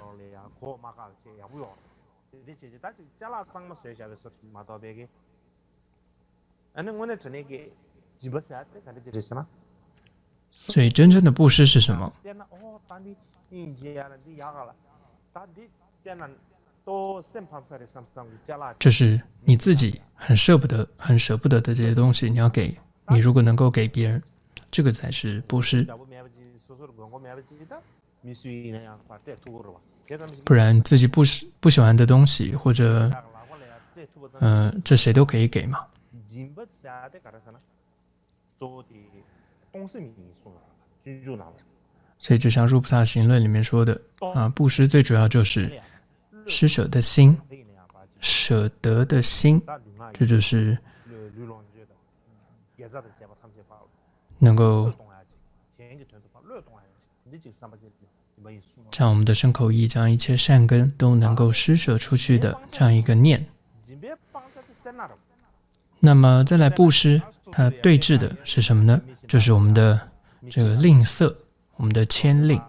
所以真正的布施是什么？就是你自己很舍不得、很舍不得的这些东西，你要给，你如果能够给别人，这个才是布施。不然自己不不喜欢的东西，或者，嗯、呃，这谁都可以给嘛。所以就像《入菩萨行论》里面说的啊，布施最主要就是施舍的心，舍得的心，这就是能够将我们的身口意，将一切善根都能够施舍出去的这样一个念。那么再来布施，它对治的是什么呢？就是我们的这个吝啬，我们的谦吝。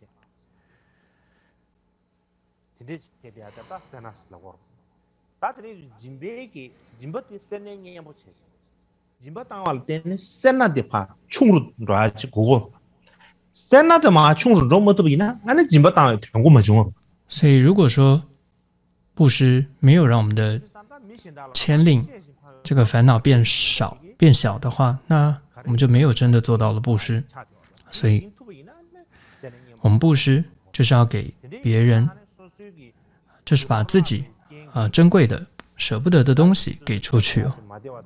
所以如果说布施没有让我们的谦吝这个烦恼变少变小的话，那我们就没有真的做到了布施。所以我们布施就是要给别人，就是把自己啊、呃、珍贵的舍不得的东西给出去哦。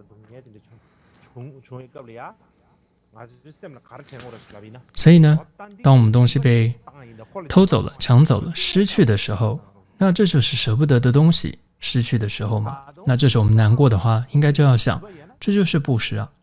所以呢，当我们东西被偷走了、抢走了、失去的时候，那这就是舍不得的东西失去的时候嘛。那这时候我们难过的话，应该就要想，这就是布施啊。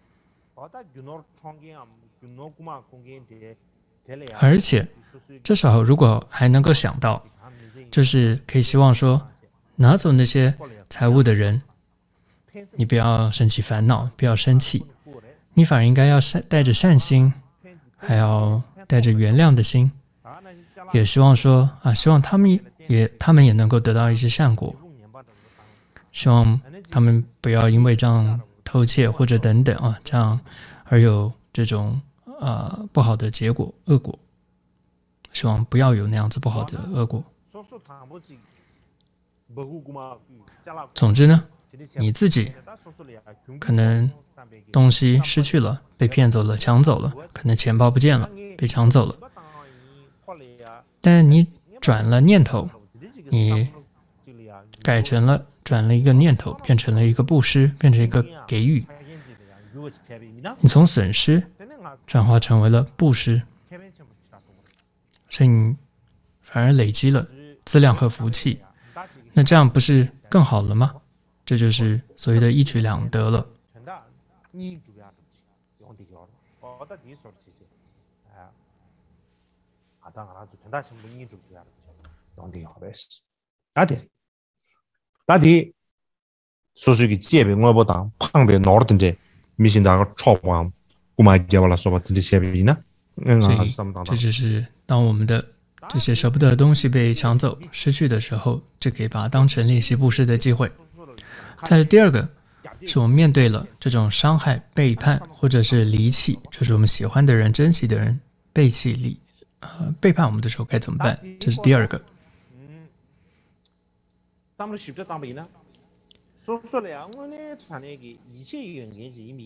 而且这时候如果还能够想到，就是可以希望说，拿走那些财物的人，你不要生起烦恼，不要生气，你反而应该要带着善心，还要带着原谅的心，也希望说啊，希望他们也他们也能够得到一些善果，希望他们不要因为这样偷窃或者等等啊，这样而有这种呃不好的结果、恶果，希望不要有那样子不好的恶果。总之呢，你自己可能东西失去了，被骗走了，抢走了，可能钱包不见了，被抢走了，但你转了念头，你改成了转了一个念头，变成了一个布施，变成一个给予，你从损失转化成为了布施，所以你反而累积了资粮和福气，那这样不是更好了吗？这就是所谓的一举两得了。 다디 소수기 제베 뭐보다 방배 노르든데 미신다가 초광 구마게발라 소바든데 세비나 所以这就是当我们的这些舍不得的东西被抢走、失去的时候，就可以把它当成练习布施的机会。再来第二个，是我们面对了这种伤害、背叛或者是离弃，就是我们喜欢的人、珍惜的人背弃离呃背叛我们的时候该怎么办？这是第二个。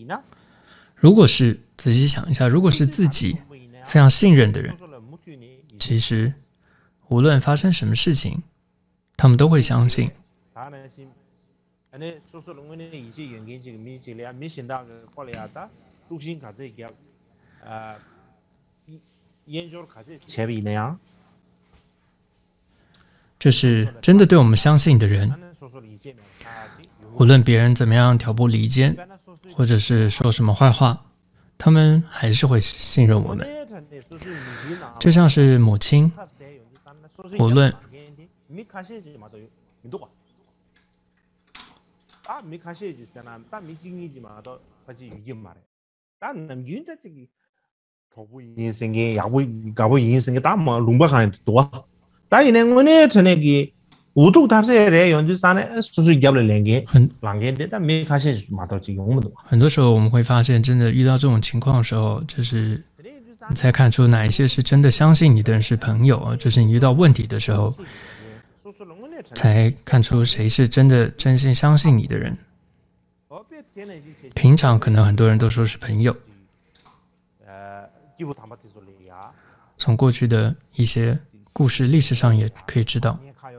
如果是仔细想一下，如果是自己非常信任的人， 其实无论发生什么事情，他们都会相信。这是真的对我们相信的人，无论别人怎么样挑拨离间，或者是说什么坏话，他们还是会信任我们。就像是母亲，无论很多时候我们会发现，真的遇到这种情况的时候，就是你才看出哪一些是真的相信你的人是朋友，就是你遇到问题的时候，才看出谁是真的真心相信你的人。平常可能很多人都说是朋友，从过去的一些故事历史上也可以知道，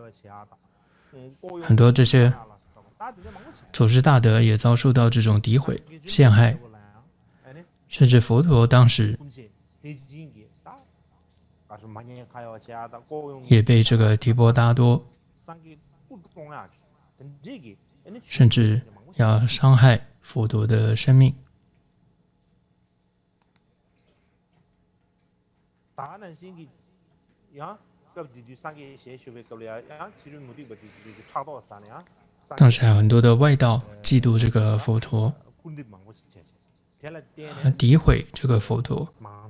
很多这些祖师大德也遭受到这种诋毁、陷害，甚至佛陀当时也被这个提婆达多甚至要伤害佛陀的生命。当时还有很多的外道嫉妒这个佛陀，诋毁这个佛陀，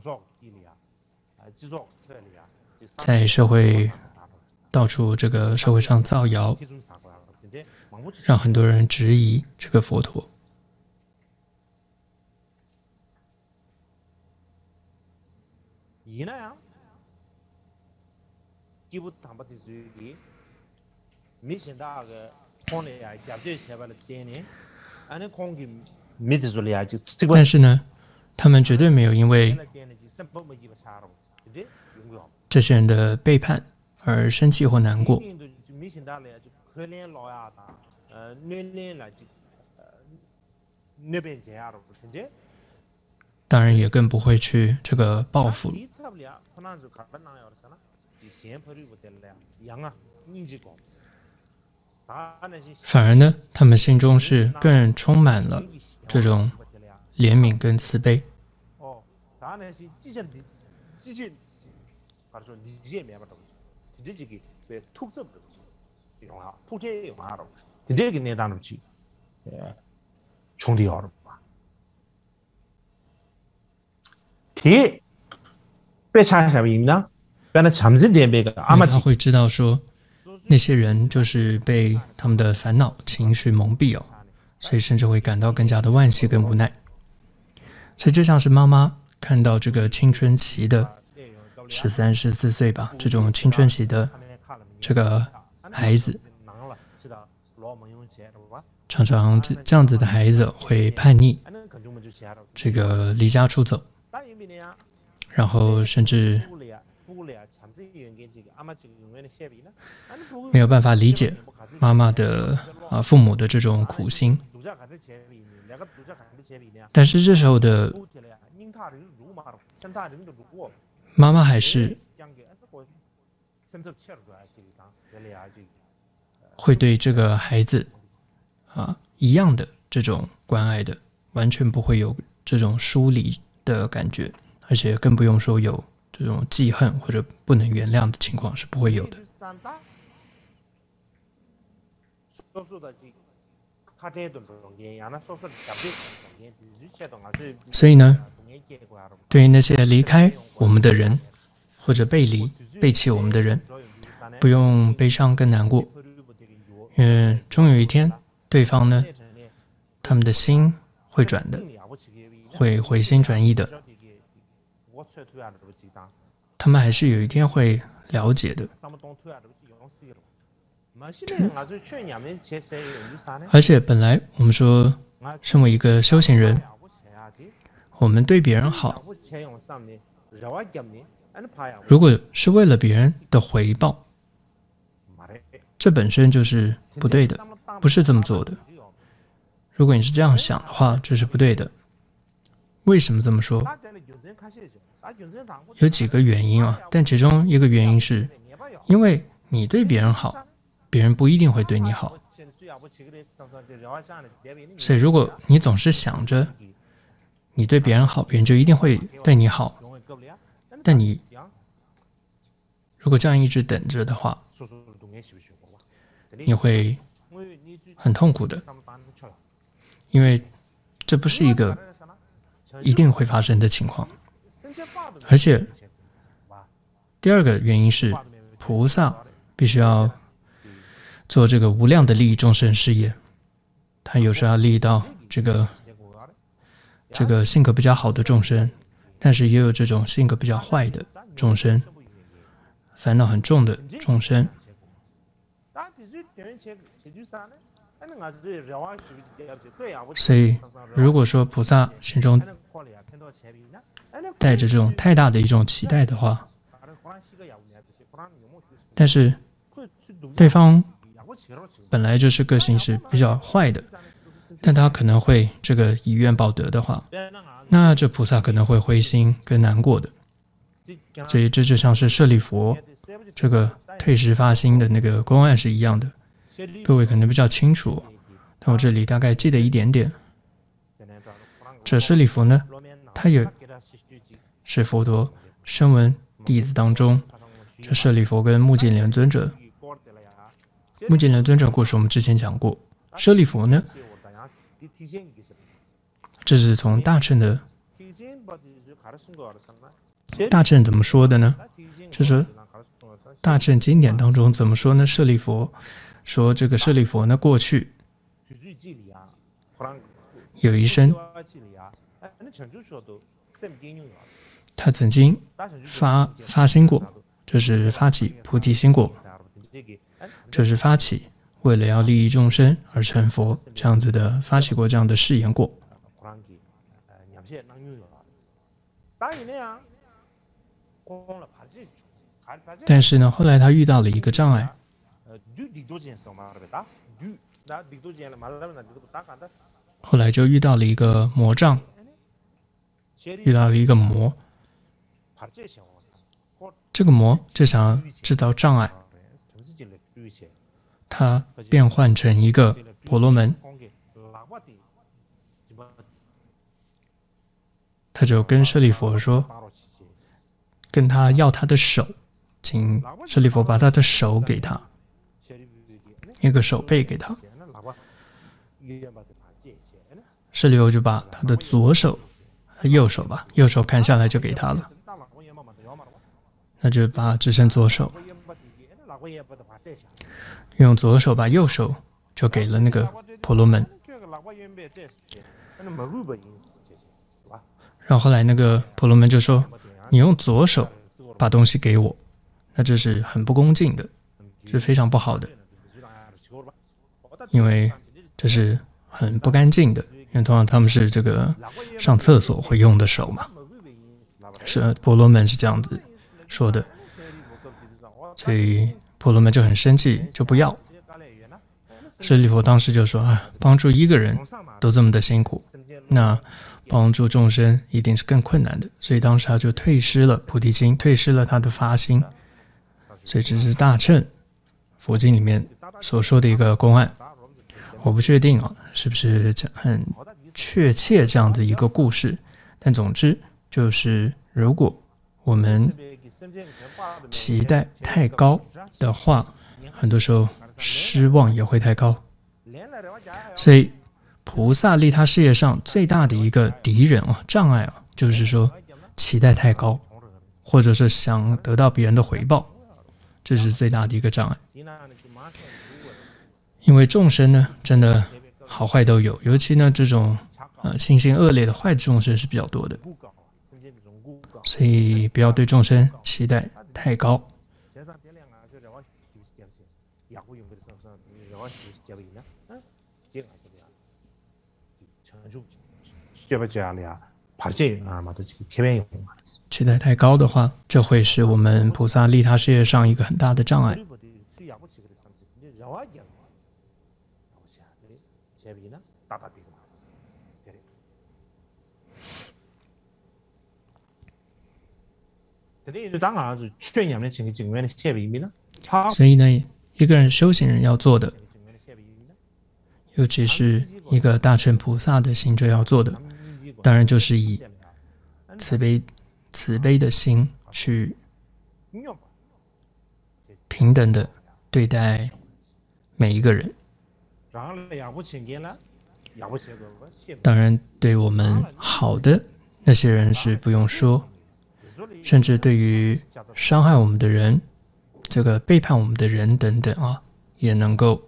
在社会到处这个社会上造谣，让很多人质疑这个佛陀。但是呢，他们绝对没有因为这些人的背叛而生气或难过。当然也更不会去这个报复。反而呢，他们心中是更充满了这种怜悯跟慈悲。他会知道说，那些人就是被他们的烦恼情绪蒙蔽哦，所以甚至会感到更加的惋惜跟无奈。所以就像是妈妈看到这个青春期的十三、十四岁吧，这种青春期的这个孩子，常常这这样子的孩子会叛逆，这个离家出走，然后甚至没有办法理解妈妈的啊父母的这种苦心。但是这时候的妈妈还是会对这个孩子啊一样的这种关爱的，完全不会有这种疏离的感觉，而且更不用说有这种记恨或者不能原谅的情况，是不会有的。所以呢，对于那些离开我们的人，或者背离、背弃我们的人，不用悲伤跟难过，因为终有一天，对方呢，他们的心会转的，会回心转意的，他们还是有一天会了解的。而且本来我们说，身为一个修行人，我们对别人好， 如果是为了别人的回报，这本身就是不对的，不是这么做的。如果你是这样想的话，这是不对的。为什么这么说？有几个原因啊，但其中一个原因是，因为你对别人好，别人不一定会对你好。所以如果你总是想着你对别人好，别人就一定会对你好，但你如果这样一直等着的话，你会很痛苦的，因为这不是一个一定会发生的情况。而且第二个原因是，菩萨必须要做这个无量的利益众生事业，他有时候要利益到这个这个性格比较好的众生，但是也有这种性格比较坏的众生，烦恼很重的众生。所以如果说菩萨心中带着这种太大的一种期待的话，但是对方本来就是个性是比较坏的，但他可能会这个以怨报德的话，那这菩萨可能会灰心跟难过的。所以这就像是舍利弗这个退失发心的那个公案是一样的，各位可能比较清楚，但我这里大概记得一点点。这舍利弗呢，他也是佛陀声闻弟子当中，这舍利弗跟目犍连尊者，目犍连尊者故事我们之前讲过。舍利弗呢，这是从大乘的大乘怎么说的呢？就是大乘经典当中怎么说呢？舍利弗说，这个舍利弗呢，过去有一生，他曾经发发心过，就是发起菩提心过，就是发起为了要利益众生而成佛这样子的，发起过这样的誓言过。但是呢，后来他遇到了一个障碍，后来就遇到了一个魔障，遇到了一个魔，这个魔就想要制造障碍，他变换成一个婆罗门，他就跟舍利弗说，跟他要他的手，请舍利弗把他的手给他，一个手背给他。舍利弗就把他的左手、右手吧，右手砍下来就给他了，那就把只剩左手，用左手把右手就给了那个婆罗门。然后后来那个婆罗门就说，你用左手把东西给我，那这是很不恭敬的，是非常不好的，因为这是很不干净的，因为通常他们是这个上厕所会用的手嘛，是婆罗门是这样子说的，所以婆罗门就很生气，就不要。舍利弗当时就说，啊，帮助一个人都这么的辛苦，那帮助众生一定是更困难的，所以当时他就退失了菩提心，退失了他的发心。所以这是大乘佛经里面所说的一个公案，我不确定啊，是不是很确切这样的一个故事，但总之就是如果我们期待太高的话，很多时候失望也会太高。所以菩萨利他事业上最大的一个敌人啊，障碍啊，就是说期待太高，或者是想得到别人的回报，这是最大的一个障碍。因为众生呢，真的好坏都有，尤其呢这种呃心性恶劣的坏的众生是比较多的，所以不要对众生期待太高。 期待太高的话，这会是我们菩萨利他事业上一个很大的障碍。所以呢，一个人修行人要做的，尤其是一个大乘菩萨的行者要做的，当然就是以慈悲、慈悲的心去平等的对待每一个人。当然，对我们好的那些人是不用说，甚至对于伤害我们的人、这个背叛我们的人等等啊，也能够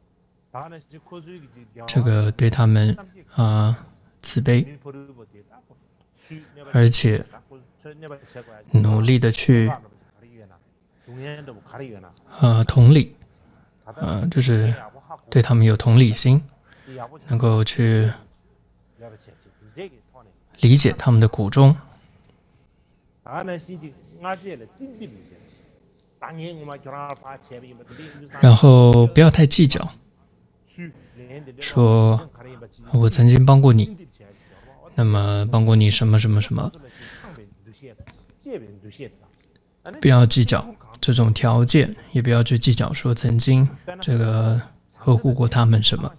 这个对他们啊、呃、慈悲，而且努力的去呃同理，呃就是对他们有同理心，能够去理解他们的苦衷。然后不要太计较，说我曾经帮过你，那么帮过你什么什么什么，不要计较这种条件，也不要去计较说曾经这个呵护过他们什么，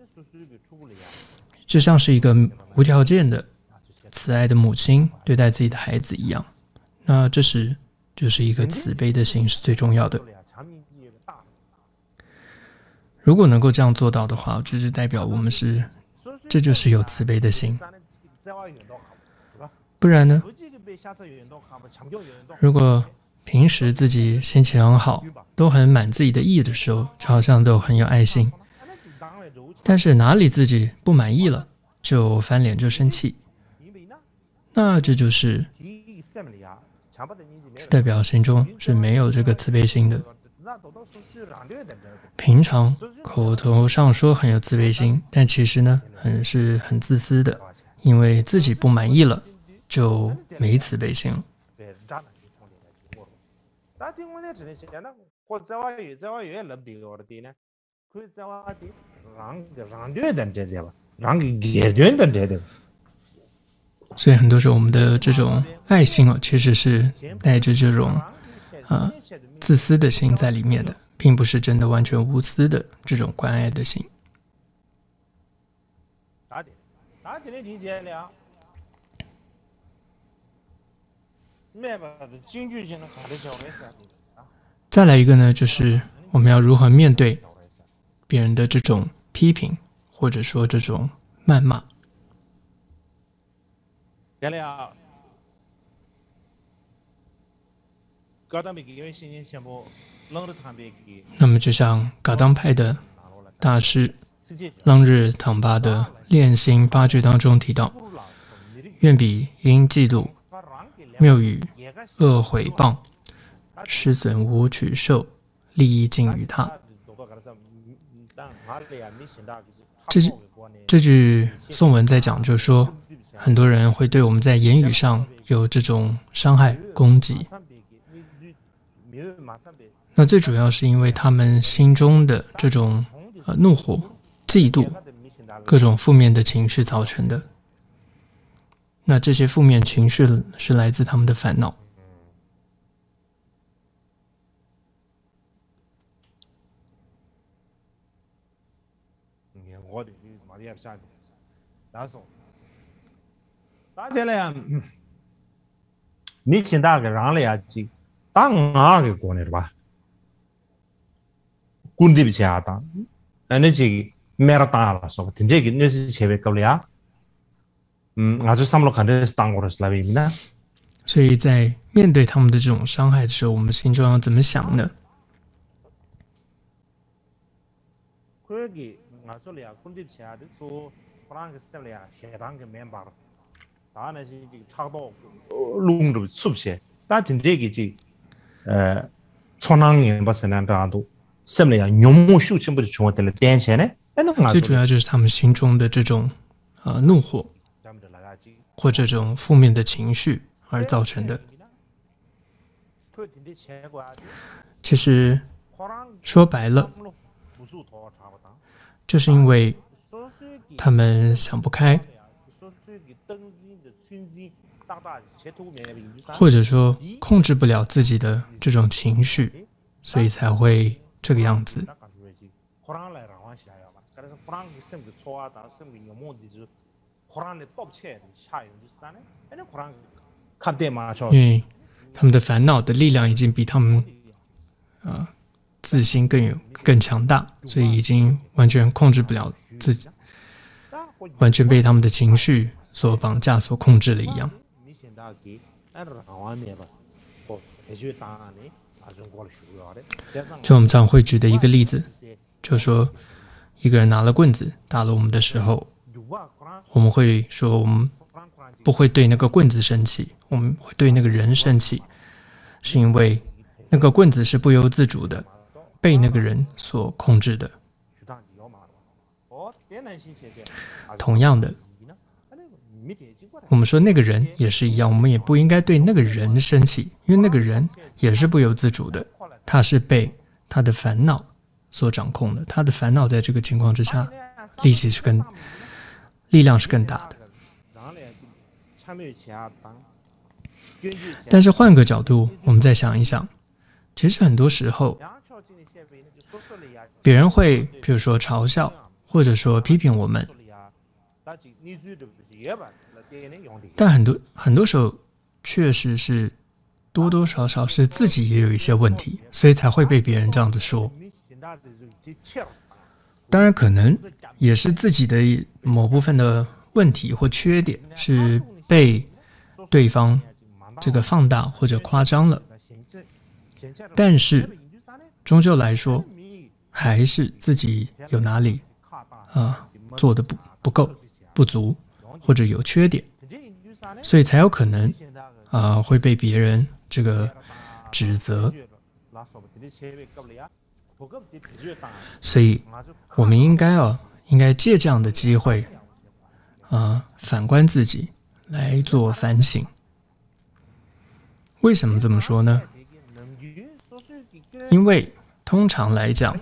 就像是一个无条件的慈爱的母亲对待自己的孩子一样。那这是就是一个慈悲的心是最重要的。如果能够这样做到的话，就是代表我们是，这就是有慈悲的心。不然呢？如果平时自己心情很好，都很满自己的意的时候，就好像都很有爱心。但是哪里自己不满意了，就翻脸就生气，那这就是代表心中是没有这个慈悲心的。平常口头上说很有慈悲心，但其实呢，很是很自私的，因为自己不满意了，就没慈悲心了。所以很多时候我们的这种爱心哦，其实是带着这种呃自私的心在里面的，并不是真的完全无私的这种关爱的心。再来一个呢，就是我们要如何面对别人的这种批评，或者说这种谩骂。那么就像噶当派的大师楞日唐巴的炼心八句当中提到，愿彼因嫉妒谬语恶毁谤，失损无取受，利益尽于他。这句这句颂文在讲，就是说很多人会对我们在言语上有这种伤害攻击，那最主要是因为他们心中的这种呃怒火、嫉妒、各种负面的情绪造成的。那这些负面情绪是来自他们的烦恼。 你现在个让了呀，这当哪个过来是吧？군대비치하다，那这没了当了，说听这个那是前面搞了呀，嗯，我就三六看这是当过的是来为呢。 所以在面对他们的这种伤害的时候，我们心中要怎么想呢？ 呃，천왕 인바스난다도 셈래야 뇽모 슈침부 중원들 댄세네. 最主要就是他们心中的这种呃怒火， 或者这种负面的情绪而造成的。其实说白了，就是因为他们想不开，或者说控制不了自己的这种情绪，所以才会这个样子。因为他们的烦恼的力量已经比他们呃自心更有更强大，所以已经完全控制不了自己，完全被他们的情绪所绑架、所控制了一样。就我们常会举的一个例子，就是说一个人拿了棍子打了我们的时候，我们会说我们不会对那个棍子生气，我们会对那个人生气，是因为那个棍子是不由自主的被那个人所控制的。同样的，我们说那个人也是一样，我们也不应该对那个人生气，因为那个人也是不由自主的，他是被他的烦恼所掌控的，他的烦恼在这个情况之下，力气是更力量是更大的。但是换个角度，我们再想一想，其实很多时候，别人会比如说嘲笑，或者说批评我们，但很多很多时候确实是多多少少是自己也有一些问题，所以才会被别人这样子说。当然可能也是自己的某部分的问题或缺点是被对方这个放大或者夸张了，但是终究来说还是自己有哪里啊、呃、做的不不够不足或者有缺点，所以才有可能啊、呃、会被别人这个指责。所以我们应该啊应该借这样的机会啊、呃、反观自己来做反省。为什么这么说呢？因为通常来讲，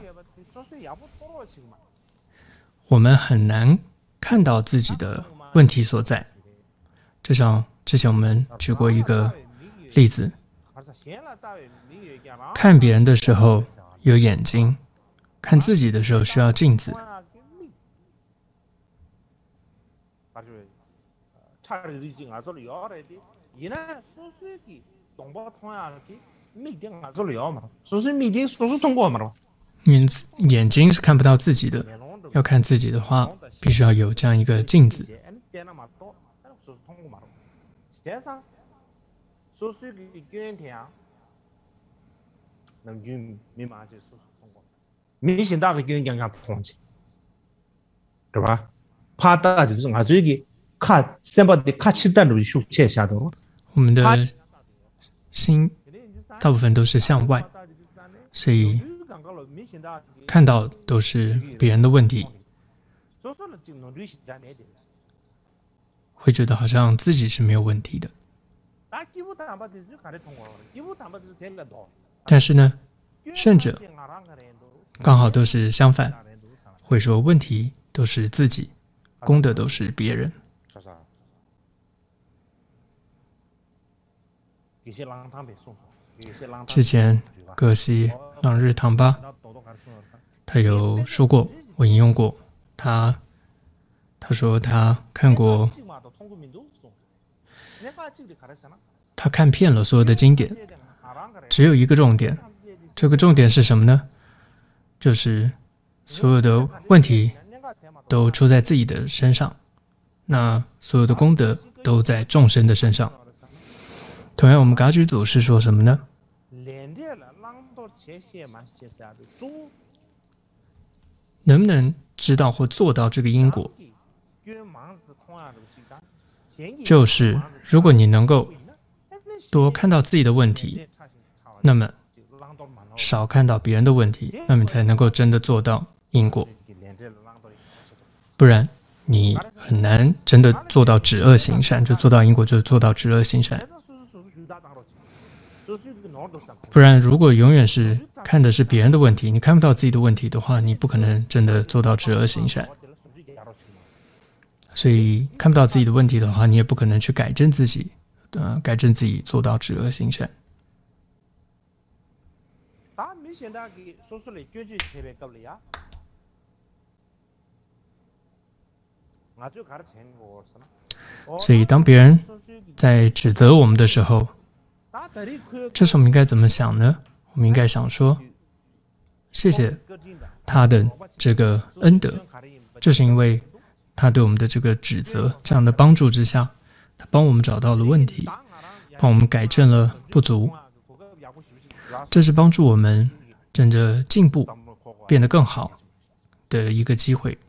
我们很难看到自己的问题所在。就像之前我们举过一个例子，看别人的时候有眼睛，看自己的时候需要镜子。因此眼睛是看不到自己的，要看自己的话，必须要有这样一个镜子。 对吧？怕大就是俺这个看三百的看七单的手切下头。 我们的心大部分都是向外，所以看到都是别人的问题，会觉得好像自己是没有问题的。但是呢，甚者刚好都是相反，会说问题都是自己，功德都是别人。之前葛西朗日唐巴他有说过，我引用过他，他说他看过，他看遍了所有的经典，只有一个重点，这个重点是什么呢？就是所有的问题都出在自己的身上，那所有的功德都在众生的身上。同样，我们噶举祖是说什么呢？能不能知道或做到这个因果，就是如果你能够多看到自己的问题，那么少看到别人的问题，那么才能够真的做到因果。不然你很难真的做到止恶行善，就做到因果，就做到止恶行善。不然，如果永远是看的是别人的问题，你看不到自己的问题的话，你不可能真的做到止恶行善。所以看不到自己的问题的话，你也不可能去改正自己，呃，改正自己做到止恶行善。所以当别人在指责我们的时候，这时候我们应该怎么想呢？我们应该想说，谢谢他的这个恩德，就是因为他对我们的这个指责这样的帮助之下，他帮我们找到了问题，帮我们改正了不足，这是帮助我们真的进步变得更好的一个机会。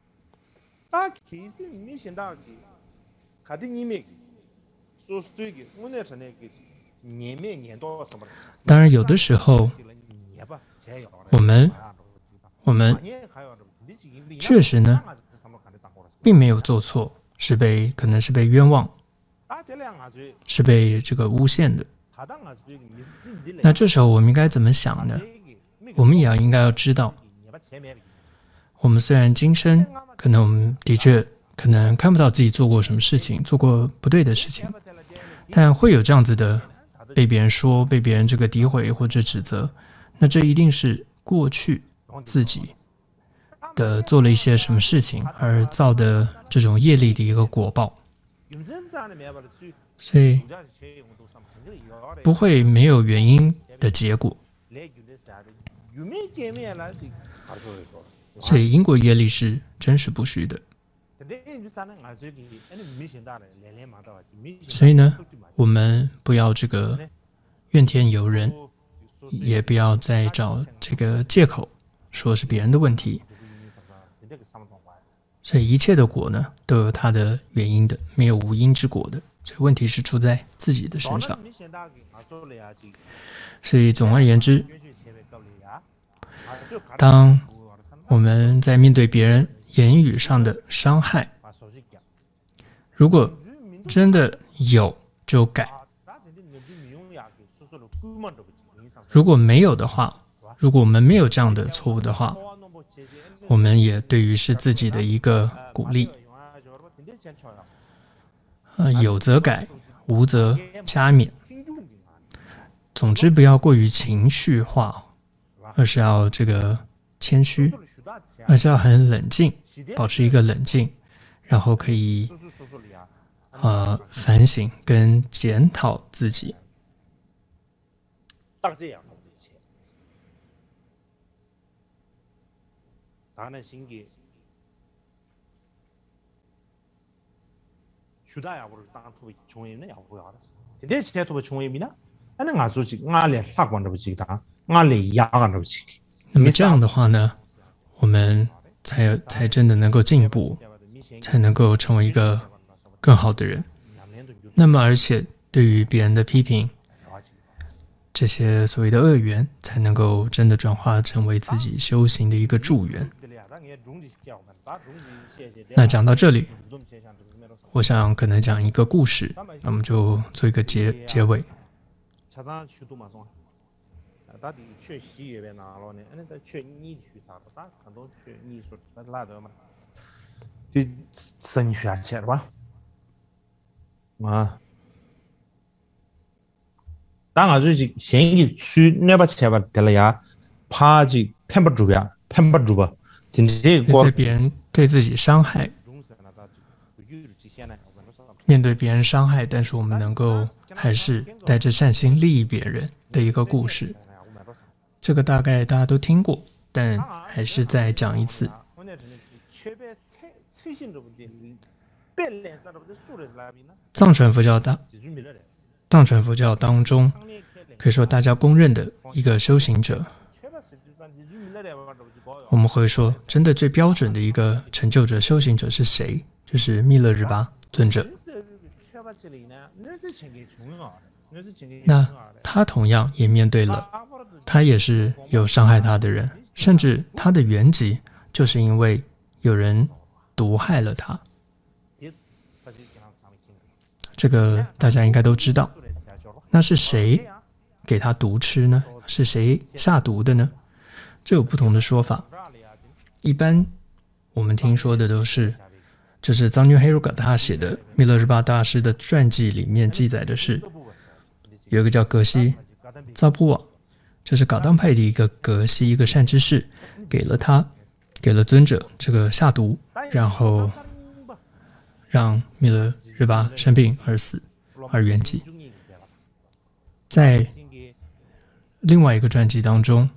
当然有的时候我们我们确实呢并没有做错，是被可能是被冤枉，是被这个诬陷的。那这时候我们应该怎么想呢？我们也要应该要知道，我们虽然今生可能我们的确可能看不到自己做过什么事情，做过不对的事情，但会有这样子的被别人说，被别人这个诋毁或者指责，那这一定是过去自己的做了一些什么事情而造的这种业力的一个果报，所以不会没有原因的结果。所以因果业力是真实不虚的。所以呢，我们不要这个怨天尤人，也不要再找这个借口说是别人的问题。所以一切的果呢，都有它的原因的，没有无因之果的。所以问题是出在自己的身上。所以总而言之，当我们在面对别人言语上的伤害，如果真的有就改，如果没有的话，如果我们没有这样的错误的话，我们也对于是自己的一个鼓励。呃，有则改，无则加勉。总之不要过于情绪化，而是要这个谦虚，而是要很冷静，保持一个冷静，然后可以呃反省跟检讨自己。那么这样的话呢，我们才才真的能够进步，才能够成为一个更好的人。那么而且对于别人的批评，这些所谓的恶缘，才能够真的转化成为自己修行的一个助缘。那讲到这里，我想可能讲一个故事，那我们就做一个结结尾。 生学起来吧，啊，当然就是现在去那把钱吧，得了呀，怕就骗不住呀，骗不住吧。今天在别人对自己伤害，面对别人伤害，但是我们能够还是带着善心利益别人的一个故事。这个大概大家都听过，但还是再讲一次。藏传佛教当藏传佛教当中，可以说大家公认的一个修行者，我们会说，真的最标准的一个成就者、修行者是谁？就是密勒日巴尊者。那他同样也面对了，他也是有伤害他的人，甚至他的原籍就是因为有人毒害了他。这个大家应该都知道。那是谁给他毒吃呢？是谁下毒的呢？这有不同的说法。一般我们听说的都是，这是藏军黑如嘎他写的密勒日巴大师的传记里面记载的是，有一个叫格西扎布瓦，这是噶当派的一个格西，一个善知识，给了他给了尊者这个下毒，然后让密勒日巴生病而死而圆寂。在另外一个传记当中，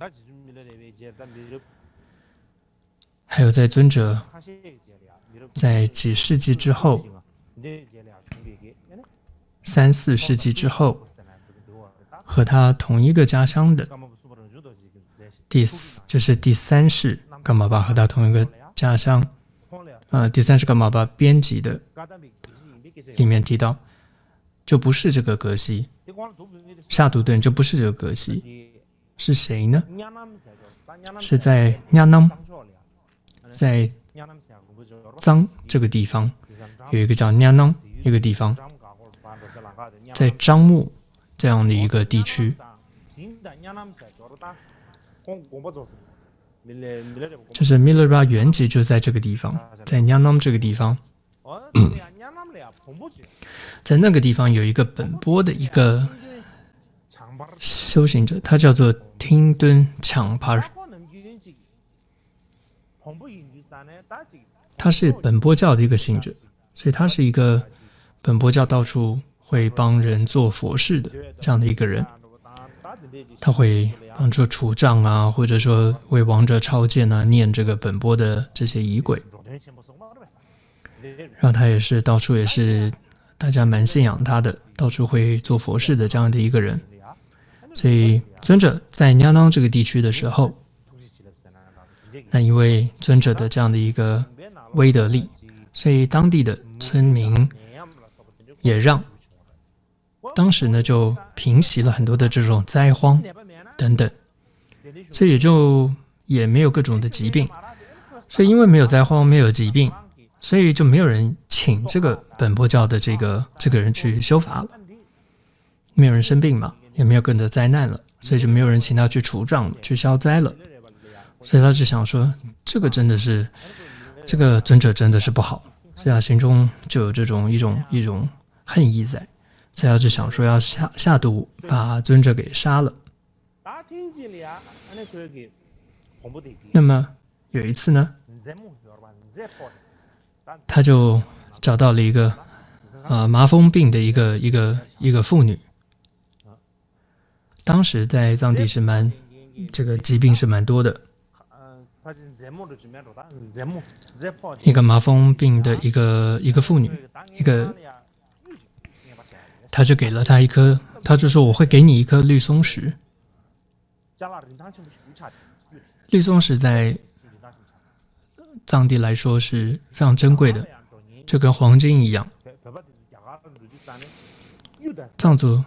还有在尊者在几世纪之后，三四世纪之后，和他同一个家乡的第四，这是第三世噶玛巴和他同一个家乡，呃，第三世噶玛巴编辑的里面提到，就不是这个格西下毒的人，就不是这个格西，是谁呢？是在nha nam，在藏这个地方有一个叫nha nam一个地方，在樟木这样的一个地区，就是密勒日巴原籍就在这个地方，在nha nam这个地方。在那个地方有一个本波的一个修行者，他叫做听敦强帕，他是本波教的一个信者，所以他是一个本波教到处会帮人做佛事的这样的一个人。他会帮助除障啊，或者说为亡者超荐啊，念这个本波的这些仪轨。然后他也是到处也是大家蛮信仰他的，到处会做佛事的这样的一个人。所以尊者在nha nam这个地区的时候，那因为尊者的这样的一个威德力，所以当地的村民也让当时呢就平息了很多的这种灾荒等等，所以也就也没有各种的疾病。所以因为没有灾荒，没有疾病，所以就没有人请这个本波教的这个这个人去修法了，没有人生病嘛，也没有更多的灾难了，所以就没有人请他去除障了，去消灾了。所以他就想说，这个真的是这个尊者真的是不好，所以他心中就有这种一种一种恨意在，所以他就想说要下下毒把尊者给杀了。那么有一次呢，他就找到了一个呃麻风病的一个一个一个妇女，当时在藏地是蛮这个疾病是蛮多的，一个麻风病的一个一个妇女，一个他就给了他一颗，他就说我会给你一颗绿松石。绿松石在藏地来说是非常珍贵的，就跟黄金一样。藏族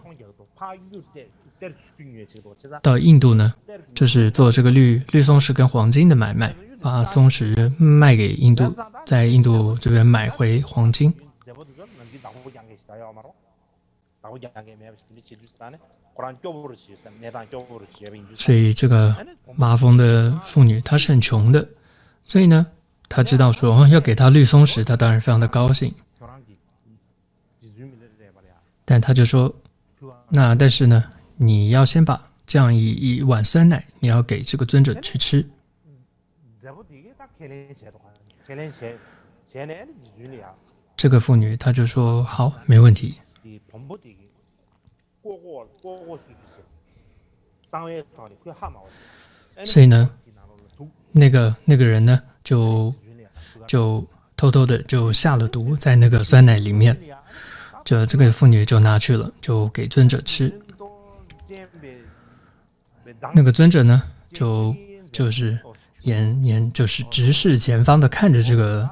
到印度呢，就是做这个绿绿松石跟黄金的买卖，把松石卖给印度，在印度这边买回黄金。所以这个麻风的妇女她是很穷的，所以呢她知道说、哦、要给她绿松石，她当然非常的高兴，但她就说那但是呢你要先把这样一一碗酸奶你要给这个尊者去吃。这个妇女她就说好，没问题。所以呢那个那个人呢就就偷偷的就下了毒在那个酸奶里面，就这个妇女就拿去了，就给尊者吃。那个尊者呢就就是眼眼就是直视前方的看着这个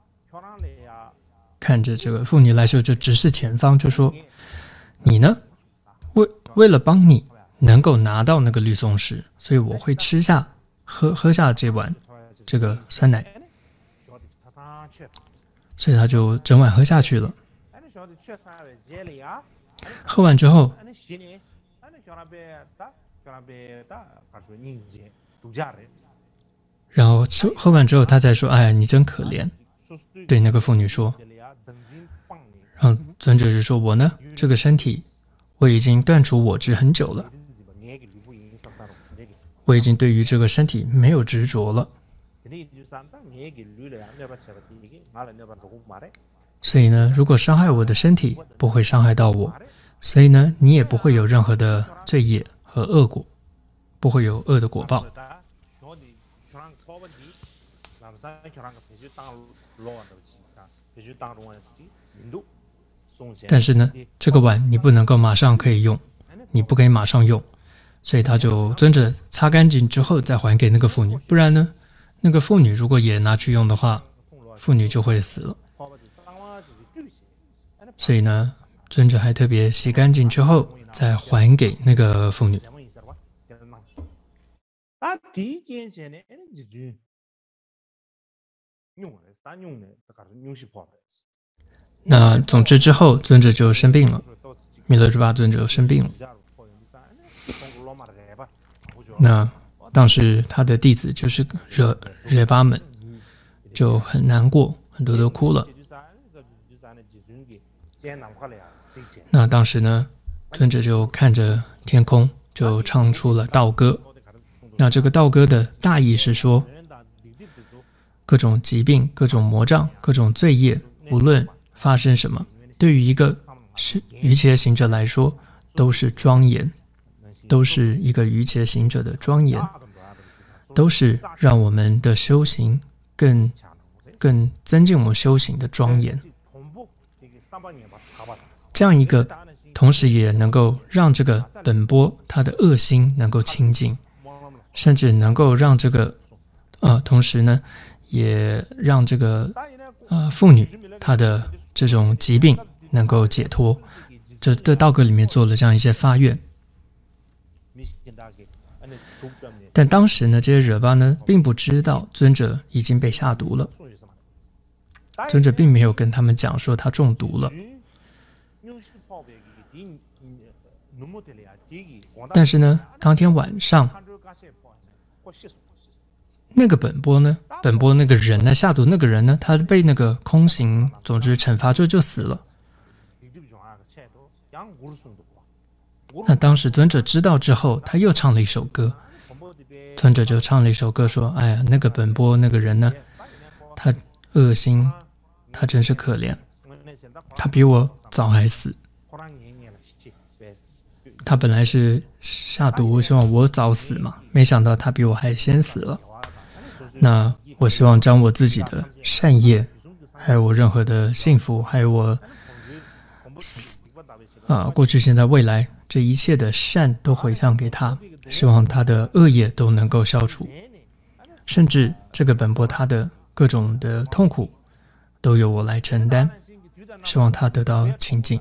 看着这个妇女来说，就直视前方，就说你呢为为了帮你能够拿到那个绿松石，所以我会吃下喝喝下这碗这个酸奶。 所以他就整碗喝下去了。喝完之后，然后吃喝完之后，他再说：“哎呀，你真可怜。”对那个妇女说。然后尊者就说：“我呢，这个身体我已经断除我执很久了，我已经对于这个身体没有执着了。所以呢，如果伤害我的身体，不会伤害到我。所以呢，你也不会有任何的罪业和恶果，不会有恶的果报。但是呢，这个碗你不能够马上可以用，你不可以马上用，所以他就尊者擦干净之后再还给那个妇女，不然呢，那个妇女如果也拿去用的话，妇女就会死了。所以呢，尊者还特别洗干净之后再还给那个妇女。那总之之后，尊者就生病了，弥勒日巴尊者生病了。那当时他的弟子就是惹惹巴们就很难过，很多都哭了。那当时呢，尊者就看着天空，就唱出了道歌。那这个道歌的大意是说，各种疾病、各种魔障、各种罪业，无论发生什么，对于一个是瑜伽行者来说，都是庄严，都是一个瑜伽行者的庄严，都是让我们的修行更更增进我们修行的庄严。这样一个，同时也能够让这个本钵他的恶心能够清净，甚至能够让这个呃，同时呢，也让这个呃妇女她的这种疾病能够解脱。这在道歌里面做了这样一些发愿。但当时呢，这些惹巴呢，并不知道尊者已经被下毒了。尊者并没有跟他们讲说他中毒了。但是呢，当天晚上，那个本钵呢，本钵那个人呢，下毒那个人呢，他被那个空行，总之惩罚之后就死了。那当时尊者知道之后，他又唱了一首歌。尊者就唱了一首歌说：“哎呀，那个本钵那个人呢，他恶心，他真是可怜，他比我早还死。他本来是下毒，希望我早死嘛，没想到他比我还先死了。那我希望将我自己的善业，还有我任何的幸福，还有我啊过去、现在、未来这一切的善都回向给他，希望他的恶业都能够消除，甚至这个本钵他的各种的痛苦都由我来承担，希望他得到清净。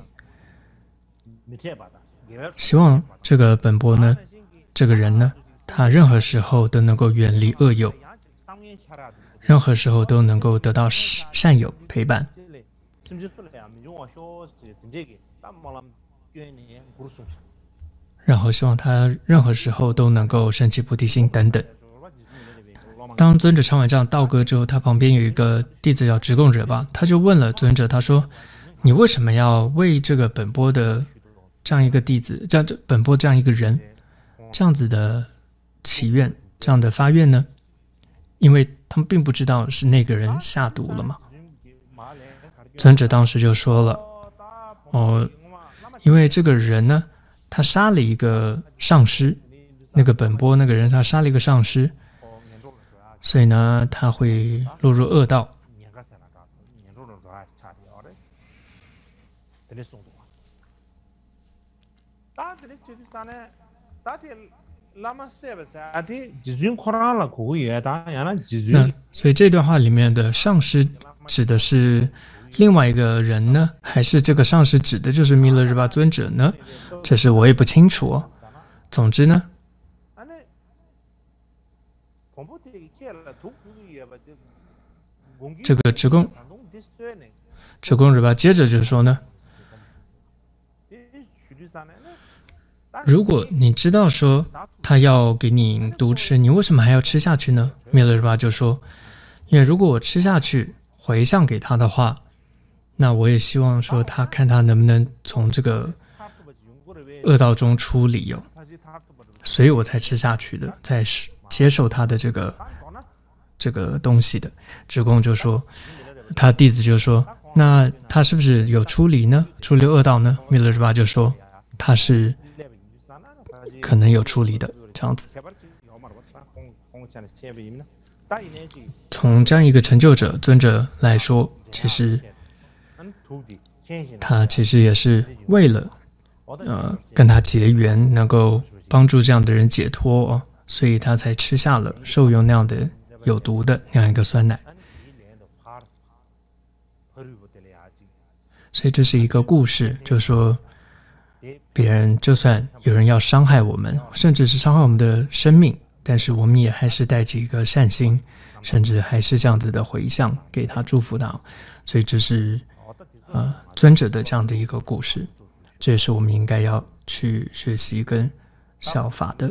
希望这个本钵呢，这个人呢，他任何时候都能够远离恶友，任何时候都能够得到善友陪伴。然后希望他任何时候都能够升起菩提心等等。当尊者唱完这样道歌之后，他旁边有一个弟子叫直供者吧，他就问了尊者，他说：“你为什么要为这个本钵的这样一个弟子，这样本钵这样一个人，这样子的祈愿，这样的发愿呢？因为他们并不知道是那个人下毒了嘛。”尊者当时就说了：“哦，因为这个人呢，他杀了一个上师，那个本钵那个人他杀了一个上师，所以呢，他会落入恶道。”那所以这段话里面的上师指的是另外一个人呢，还是这个上师指的就是弥勒日巴尊者呢？这是我也不清楚哦。总之呢，这个直供智公主吧接着就说呢，如果你知道说他要给你毒吃，你为什么还要吃下去呢？米勒日巴就说，因为如果我吃下去回向给他的话，那我也希望说他看他能不能从这个恶道中出离哦，所以我才吃下去的，才接受他的这个这个东西的。智公就说，他弟子就说，那他是不是有出离呢？出离恶道呢？米勒日巴就说，他是可能有出离的这样子。从这样一个成就者尊者来说，其实他其实也是为了呃跟他结缘，能够帮助这样的人解脱哦，所以他才吃下了受用那样的有毒的那样一个酸奶。所以这是一个故事，就是说别人就算有人要伤害我们，甚至是伤害我们的生命，但是我们也还是带着一个善心，甚至还是这样子的回向给他，祝福他。所以这是呃尊者的这样的一个故事，这也是我们应该要去学习跟效法的。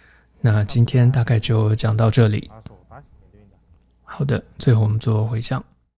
那今天大概就讲到这里。好的，最后我们做回向。